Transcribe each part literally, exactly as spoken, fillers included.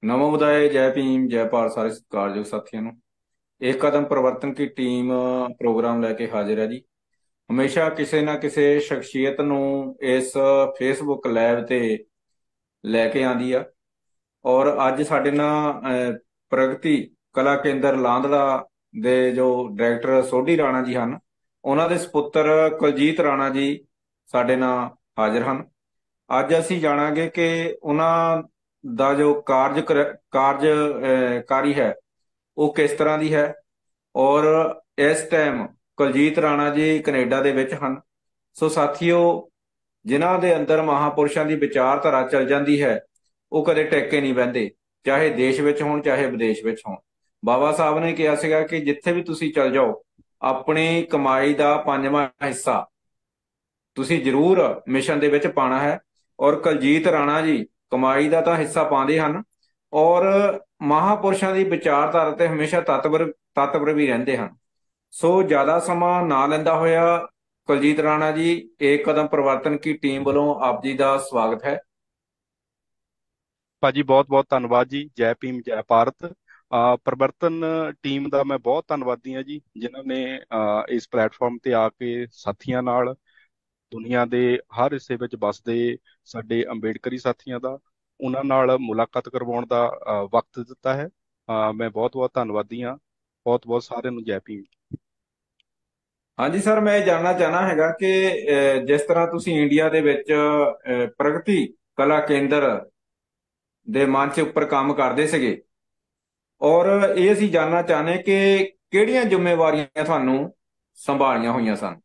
ਨਮੋ ਬੁਦਾਏ ਜੈ ਭੀਮ ਜੈ ਭਾਰਤ ਸਾਰੇ ਸਤਿਕਾਰਯੋਗ ਸਾਥੀਆਂ ਨੂੰ ਇੱਕ ਕਦਮ ਪਰਿਵਰਤਨ ਕੀ ਟੀਮ ਪ੍ਰੋਗਰਾਮ ਲੈ ਕੇ ਹਾਜ਼ਰ ਹੈ ਜੀ। ਹਮੇਸ਼ਾ ਕਿਸੇ ਨਾ ਕਿਸੇ ਸ਼ਖਸੀਅਤ ਨੂੰ ਇਸ ਫੇਸਬੁੱਕ ਲਾਈਵ ਤੇ ਲੈ ਕੇ ਆਂਦੀ ਆ। ਔਰ ਅੱਜ ਸਾਡੇ ਨਾਲ ਅਹ, ਪ੍ਰਗਤੀ ਕਲਾ ਕੇਂਦਰ ਲਾਂਦੜਾ ਦੇ ਜੋ ਡਾਇਰੈਕਟਰ ਸੋਢੀ ਰਾਣਾ ਜੀ ਹਨ, ਉਹਨਾਂ ਦੇ ਸਪੁੱਤਰ ਕੁਲਜੀਤ ਰਾਣਾ ਜੀ ਸਾਡੇ ਨਾਲ ਹਾਜ਼ਰ ਹਨ। ਅੱਜ ਅਸੀਂ ਜਾਣਾਂਗੇ ਕਿ ਉਹਨਾਂ ਦਾ ਜੋ ਕਾਰਜ ਕਾਰਜ ਅਹ, ਕਾਰੀ ਹੈ ਉਹ ਕਿਸ ਤਰ੍ਹਾਂ ਦੀ ਹੈ। ਔਰ ਇਸ ਟਾਈਮ ਕੁਲਜੀਤ ਰਾਣਾ ਜੀ ਕੈਨੇਡਾ ਦੇ ਵਿੱਚ ਹਨ। ਸੋ ਸਾਥੀਓ, ਜਿਨ੍ਹਾਂ ਦੇ ਅੰਦਰ ਮਹਾਪੁਰਸ਼ਾਂ ਦੀ ਵਿਚਾਰਧਾਰਾ ਚੱਲ ਜਾਂਦੀ ਹੈ ਉਹ ਕਦੇ ਟਿਕ ਨਹੀਂ ਬਹਿੰਦੇ, ਚਾਹੇ ਦੇਸ਼ ਵਿੱਚ ਹੋਣ ਚਾਹੇ ਵਿਦੇਸ਼ ਵਿੱਚ ਹੋਣ। ਬਾਬਾ ਸਾਹਿਬ ਨੇ ਕਿਹਾ ਸੀਗਾ ਕਿ ਜਿੱਥੇ ਵੀ ਤੁਸੀਂ ਚੱਲ ਜਾਓ, ਆਪਣੀ ਕਮਾਈ ਦਾ ਪੰਜਵਾਂ ਹਿੱਸਾ ਤੁਸੀਂ ਜ਼ਰੂਰ ਮਿਸ਼ਨ ਦੇ ਵਿੱਚ ਪਾਣਾ ਹੈ। ਔਰ ਕੁਲਜੀਤ ਰਾਣਾ ਜੀ ਕਮਾਈ ਦਾ ਤਾਂ ਹਿੱਸਾ ਪਾਉਂਦੇ ਹਨ, ਔਰ ਮਹਾਪੁਰਸ਼ਾਂ ਦੀ ਵਿਚਾਰਧਾਰਾ ਤੇ ਹਮੇਸ਼ਾ ਤਤਪਰ ਤਤਪਰ ਵੀ ਰਹਿੰਦੇ ਹਨ। ਸੋ ਜ਼ਿਆਦਾ ਸਮਾਂ ਨਾ ਲੈਂਦਾ ਹੋਇਆ, ਕੁਲਜੀਤ ਰਾਣਾ ਜੀ, ਏਕ ਕਦਮ ਪਰਿਵਰਤਨ ਕੀ ਟੀਮ ਵੱਲੋਂ ਆਪ ਜੀ ਦਾ ਸਵਾਗਤ ਹੈ। ਭਾਜੀ ਬਹੁਤ ਬਹੁਤ ਧੰਨਵਾਦ ਜੀ। ਜੈ ਭੀਮ ਜੈ ਭਾਰਤ। ਅਹ ਪਰਿਵਰਤਨ ਟੀਮ ਦਾ ਮੈਂ ਬਹੁਤ ਧੰਨਵਾਦੀ ਹਾਂ ਜੀ, ਜਿਨ੍ਹਾਂ ਨੇ ਅਹ ਇਸ ਪਲੇਟਫਾਰਮ ਤੇ ਆ ਕੇ ਸਾਥੀਆਂ ਨਾਲ, ਦੁਨੀਆ ਦੇ ਹਰ ਹਿੱਸੇ ਵਿੱਚ ਵੱਸਦੇ ਸਾਡੇ ਅੰਬੇਡਕਰੀ ਸਾਥੀਆਂ ਦਾ, ਉਹਨਾਂ ਨਾਲ ਮੁਲਾਕਾਤ ਕਰਵਾਉਣ ਦਾ ਅਹ ਵਕਤ ਦਿੱਤਾ ਹੈ। ਅਹ ਮੈਂ ਬਹੁਤ ਬਹੁਤ ਧੰਨਵਾਦੀ ਹਾਂ। ਬਹੁਤ ਬਹੁਤ ਸਾਰਿਆਂ ਨੂੰ ਜੈ ਭੀਮ। ਹਾਂਜੀ ਸਰ, ਮੈਂ ਇਹ ਜਾਣਨਾ ਚਾਹਨਾ ਹੈਗਾ ਕਿ ਅਹ, ਜਿਸ ਤਰ੍ਹਾਂ ਤੁਸੀਂ ਇੰਡੀਆ ਦੇ ਵਿੱਚ ਅਹ, ਪ੍ਰਗਤੀ ਕਲਾ ਕੇਂਦਰ ਦੇ ਮੰਚ ਉੱਪਰ ਕੰਮ ਕਰਦੇ ਸੀਗੇ, ਔਰ ਇਹ ਅਸੀਂ ਜਾਣਨਾ ਚਾਹੁੰਦੇ ਕਿ ਕਿਹੜੀਆਂ ਜ਼ਿੰਮੇਵਾਰੀਆਂ ਤੁਹਾਨੂੰ ਸੰਭਾਲੀਆਂ ਹੋਈਆਂ ਸਨ।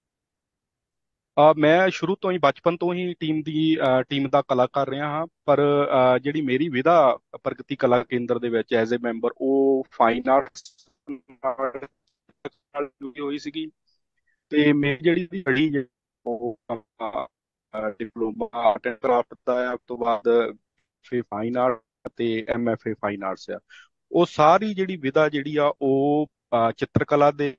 ਅਹ ਮੈਂ ਸ਼ੁਰੂ ਤੋਂ ਹੀ, ਬਚਪਨ ਤੋਂ ਹੀ ਟੀਮ ਦੀ ਟੀਮ ਦਾ ਕਲਾਕਾਰ ਰਿਹਾ ਹਾਂ। ਪਰ ਅਹ ਜਿਹੜੀ ਮੇਰੀ ਵਿਧਾ ਪ੍ਰਗਤੀ ਕਲਾ ਕੇਂਦਰ ਦੇ ਵਿੱਚ ਐਜ਼ ਏ ਮੈਂਬਰ, ਉਹ ਫਾਈਨ ਆਰਟਸ ਨਾਲ ਜੁੜੀ ਹੋਈ ਸੀਗੀ। ਤੇ ਮੇਰੀ ਜਿਹੜੀ ਦੀ ਪੜ੍ਹੀ ਜਿਹੜੀ ਉਹ ਡਿਪਲੋਮਾ ਆਰਟ ਐਂਡ ਕਰਾਫਟ ਦਾ ਹੈ, ਉਸ ਤੋਂ ਬਾਅਦ ਫਿਰ ਫਾਈਨ ਆਰਟ ਤੇ M F A fine arts ਆ। ਉਹ ਸਾਰੀ ਜਿਹੜੀ ਵਿਧਾ ਜਿਹੜੀ ਆ ਉਹ ਅਹ ਚਿੱਤਰਕਲਾ ਦੇ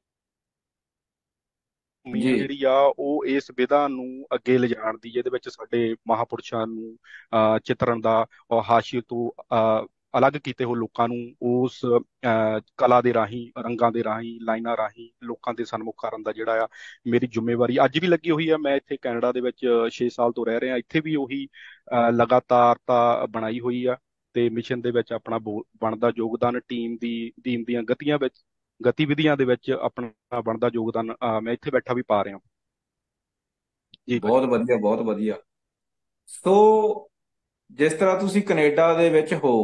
ਭੂਮੀ ਜੀ। ਆ ਜਿਹੜੀ ਆ ਉਹ ਇਸ ਵਿਧਾ ਨੂੰ ਅੱਗੇ ਲਿਜਾਣ ਦੀ, ਜਿਹਦੇ ਵਿੱਚ ਸਾਡੇ ਮਹਾਪੁਰਸ਼ਾਂ ਨੂੰ ਅਹ ਚਿਤਰਨ ਦਾ ਔਰ ਹਾਸ਼ੀਏ ਤੋਂ ਅਹ ਅਲੱਗ ਕੀਤੇ ਹੋਏ ਲੋਕਾਂ ਨੂੰ ਉਸ ਅਹ ਕਲਾ ਦੇ ਰਾਹੀਂ, ਰੰਗਾਂ ਦੇ ਰਾਹੀਂ, ਲਾਈਨਾਂ ਰਾਹੀਂ ਲੋਕਾਂ ਦੇ ਸਨਮੁਖ ਕਰਨ ਦਾ ਜਿਹੜਾ ਆ ਮੇਰੀ ਜ਼ਿੰਮੇਵਾਰੀ ਅੱਜ ਵੀ ਲੱਗੀ ਹੋਈ ਆ। ਮੈਂ ਇੱਥੇ ਕੈਨੇਡਾ ਦੇ ਵਿੱਚ ਛੇ ਸਾਲ ਤੋਂ ਰਹਿ ਰਿਹਾ। ਇੱਥੇ ਵੀ ਉਹੀ ਅਹ ਲਗਾਤਾਰਤਾ ਬਣਾਈ ਹੋਈ ਆ ਤੇ ਮਿਸ਼ਨ ਦੇ ਵਿੱਚ ਆਪਣਾ ਬੋ- ਬਣਦਾ ਯੋਗਦਾਨ, ਟੀਮ ਦੀ ਟੀਮ ਦੀਆਂ ਗਤੀਆਂ ਵਿੱਚ ਗਤੀਵਿਧੀਆਂ ਦੇ ਵਿੱਚ ਆਪਣਾ ਬਣਦਾ ਯੋਗਦਾਨ ਅਹ ਮੈਂ ਇੱਥੇ ਬੈਠਾ ਵੀ ਪਾ ਰਿਹਾ ਜੀ ਭਾਜੀ। ਬਹੁਤ ਵਧੀਆ, ਬਹੁਤ ਵਧੀਆ। ਸੋ ਜਿਸ ਤਰ੍ਹਾਂ ਤੁਸੀਂ ਕੈਨੇਡਾ ਦੇ ਵਿੱਚ ਹੋ,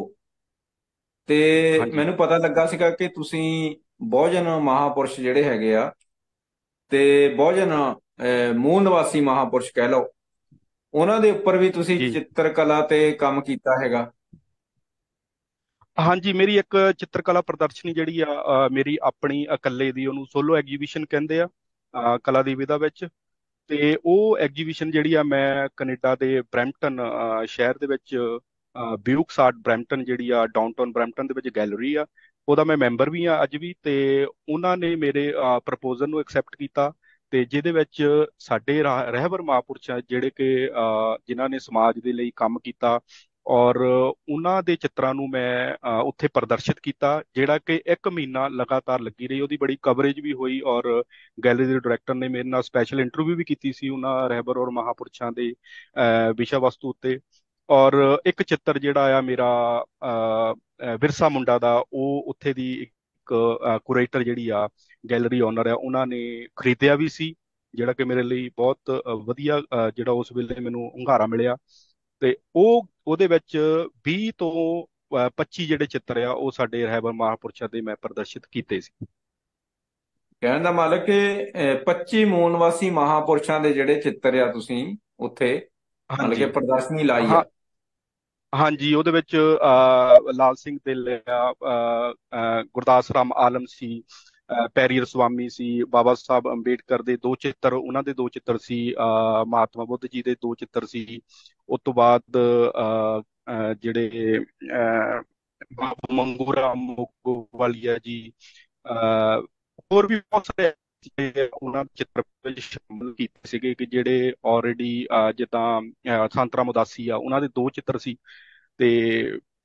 ਤੇ ਹਾਂਜੀ ਮੈਨੂੰ ਪਤਾ ਲੱਗਾ ਸੀਗਾ ਕਿ ਤੁਸੀਂ ਬਹੁਜਨ ਮਹਾਪੁਰਸ਼ ਜਿਹੜੇ ਹੈਗੇ ਆ, ਤੇ ਬਹੁਜਨ ਅਹ, ਮੂਲ ਨਿਵਾਸੀ ਮਹਾਪੁਰਸ਼ ਕਹਿ ਲਓ, ਉਹਨਾਂ ਦੇ ਉੱਪਰ ਵੀ ਤੁਸੀਂ ਜੀ। ਚਿੱਤਰਕਲਾ ਤੇ ਕੰਮ ਕੀਤਾ ਹੈਗਾ। ਹਾਂਜੀ, ਮੇਰੀ ਇੱਕ ਚਿੱਤਰਕਲਾ ਪ੍ਰਦਰਸ਼ਨੀ ਜਿਹੜੀ ਆ, ਅਹ ਮੇਰੀ ਆਪਣੀ ਇਕੱਲੇ ਦੀ, ਉਹਨੂੰ ਸੋਲੋ ਐਗਜੀਬਿਸ਼ਨ ਕਹਿੰਦੇ ਆ ਅਹ ਕਲਾ ਦੀ ਵਿਧਾ ਵਿੱਚ। ਤੇ ਉਹ ਐਗਜੀਬਿਸ਼ਨ ਜਿਹੜੀ ਆ ਮੈਂ ਕੈਨੇਡਾ ਦੇ ਬਰੈਂਪਟਨ ਅਹ ਸ਼ਹਿਰ ਦੇ ਵਿੱਚ, ਬਿਊਕਸ ਆਰਟ ਬਰੈਂਪਟਨ ਜਿਹੜੀ ਆ, ਡਾਊਨਟਾਊਨ ਬਰੈਂਪਟਨ ਦੇ ਵਿੱਚ ਗੈਲਰੀ ਆ, ਉਹਦਾ ਮੈਂ ਮੈਂਬਰ ਵੀ ਆ ਅੱਜ ਵੀ। ਤੇ ਉਹਨਾਂ ਨੇ ਮੇਰੇ ਪ੍ਰਪੋਜ਼ਲ ਨੂੰ ਐਕਸੈਪਟ ਕੀਤਾ, ਤੇ ਜਿਹਦੇ ਵਿੱਚ ਸਾਡੇ ਰਾ- ਰਹਿਬਰ ਮਹਾਂਪੁਰਸ਼ ਆ, ਜਿਹੜੇ ਕਿ ਅਹ ਜਿਨ੍ਹਾਂ ਨੇ ਸਮਾਜ ਦੇ ਲਈ ਕੰਮ ਕੀਤਾ, ਔਰ ਉਹਨਾਂ ਦੇ ਚਿੱਤਰਾਂ ਨੂੰ ਮੈਂ ਅਹ ਉੱਥੇ ਪ੍ਰਦਰਸ਼ਿਤ ਕੀਤਾ, ਜਿਹੜਾ ਕਿ ਇੱਕ ਮਹੀਨਾ ਲਗਾਤਾਰ ਲੱਗੀ ਰਹੀ। ਉਹਦੀ ਬੜੀ ਕਵਰੇਜ ਵੀ ਹੋਈ, ਔਰ ਗੈਲਰੀ ਦੇ ਡਾਇਰੈਕਟਰ ਨੇ ਮੇਰੇ ਨਾਲ ਸਪੈਸ਼ਲ ਇੰਟਰਵਿਊ ਵੀ ਕੀਤੀ ਸੀ ਉਹਨਾਂ ਰਹਿਬਰ ਔਰ ਮਹਾਪੁਰਸ਼ਾਂ ਦੇ ਅਹ ਵਿਸ਼ਾ ਵਸਤੂ ਉੱਤੇ। ਔਰ ਇੱਕ ਚਿੱਤਰ ਜਿਹੜਾ ਆ ਮੇਰਾ ਅਹ, ਅਹ ਬਿਰਸਾ ਮੁੰਡਾ ਦਾ, ਉਹ ਉੱਥੇ ਦੀ ਇੱਕ ਕੁਰੇਟਰ ਜਿਹੜੀ ਆ, ਗੈਲਰੀ ਓਨਰ ਆ, ਉਹਨਾਂ ਨੇ ਖਰੀਦਿਆ ਵੀ ਸੀ, ਜਿਹੜਾ ਕਿ ਮੇਰੇ ਲਈ ਬਹੁਤ ਅਹ, ਵਧੀਆ ਅਹ, ਜਿਹੜਾ ਉਸ ਵੇਲੇ ਮੈਨੂੰ ਹੁੰਗਾਰਾ ਮਿਲਿਆ। ਤੇ ਉਹ ਉਹਦੇ ਵਿੱਚ ਵੀਹ ਤੋਂ ਅਹ, ਪੱਚੀ ਜਿਹੜੇ ਚਿੱਤਰ ਆ ਉਹ ਸਾਡੇ ਰਹਿਬਰ ਮਹਾਪੁਰਸ਼ਾਂ ਦੇ ਮੈਂ ਪ੍ਰਦਰਸ਼ਿਤ ਕੀਤੇ ਸੀ। ਕਹਿਣ ਦਾ ਮਤਲਬ ਕਿ ਅਹ, ਪੱਚੀ ਮੂਲ ਨਿਵਾਸੀ ਮਹਾਪੁਰਸ਼ਾਂ ਦੇ ਜਿਹੜੇ ਚਿੱਤਰ ਆ ਤੁਸੀਂ ਉੱਥੇ ਮਤਲਬ ਕਿ ਹਾਂਜੀ ਪ੍ਰਦਰਸ਼ਨੀ ਲਾਈ ਹਾਂ। ਆ। ਹਾਂਜੀ, ਉਹਦੇ ਵਿੱਚ ਅਹ, ਲਾਲ ਸਿੰਘ ਦਿਲ ਆ, ਅਹ, ਅਹ, ਗੁਰਦਾਸ ਰਾਮ ਆਲਮ ਸੀ, ਅਹ, ਪੈਰੀਅਰ ਸੁਆਮੀ ਸੀ, ਬਾਬਾ ਸਾਹਿਬ ਅੰਬੇਡਕਰ ਦੇ ਦੋ ਚਿੱਤਰ, ਉਹਨਾਂ ਦੇ ਦੋ ਚਿੱਤਰ ਸੀ, ਅਹ, ਮਹਾਤਮਾ ਬੁੱਧ ਜੀ ਦੇ ਦੋ ਚਿੱਤਰ ਸੀ। ਉਸ ਤੋਂ ਬਾਅਦ ਅਹ, ਅਹ, ਜਿਹੜੇ ਅਹ, ਬਾਬੂ ਮੰਗੂ ਰਾਮ ਮੋਗੋਵਾਲੀਆ ਜੀ, ਅਹ, ਹੋਰ ਵੀ ਬਹੁਤ ਸਾਰੇ ਜਿਹੜੇ ਉਹਨਾਂ ਦੇ ਚਿੱਤਰ ਵਿੱਚ ਸ਼ਾਮਲ ਕੀਤੇ ਸੀਗੇ, ਕਿ ਜਿਹੜੇ ਆਲਰੇਡੀ ਜਿੱਦਾਂ ਅਹ, ਸੰਤ ਰਾਮ ਉਦਾਸੀ ਆ, ਉਹਨਾਂ ਦੇ ਦੋ ਚਿੱਤਰ ਸੀ। ਤੇ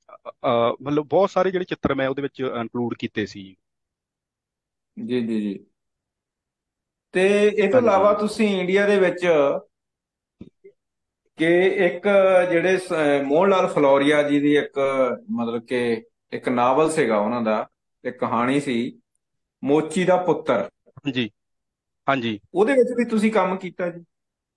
ਅ, ਮਤਲਬ ਬਹੁਤ ਸਾਰੇ ਜਿਹੜੇ ਚਿੱਤਰ ਮੈਂ ਉਹਦੇ ਵਿੱਚ ਇਨਕਲੂਡ ਕੀਤੇ ਸੀ। ਜੀ ਜੀ ਜੀ। ਤੇ ਇਹ ਤੋਂ ਇਲਾਵਾ ਹਾਂਜੀ ਤੁਸੀਂ ਇੰਡੀਆ ਦੇ ਵਿੱਚ ਕਿ ਇੱਕ ਜਿਹੜੇ ਸ- ਮੋਹਨ ਲਾਲ ਫਲੋਰੀਆ ਜੀ ਦੀ ਇੱਕ ਮਤਲਬ ਕਿ ਇੱਕ ਨਾਵਲ ਸੀਗਾ ਉਹਨਾਂ ਦਾ, ਇੱਕ ਕਹਾਣੀ ਸੀ, ਮੋਚੀ ਦਾ ਪੁੱਤਰ। ਹਾਂਜੀ ਹਾਂਜੀ। ਉਹਦੇ ਵਿੱਚ ਵੀ ਤੁਸੀਂ ਕੰਮ ਕੀਤਾ ਜੀ?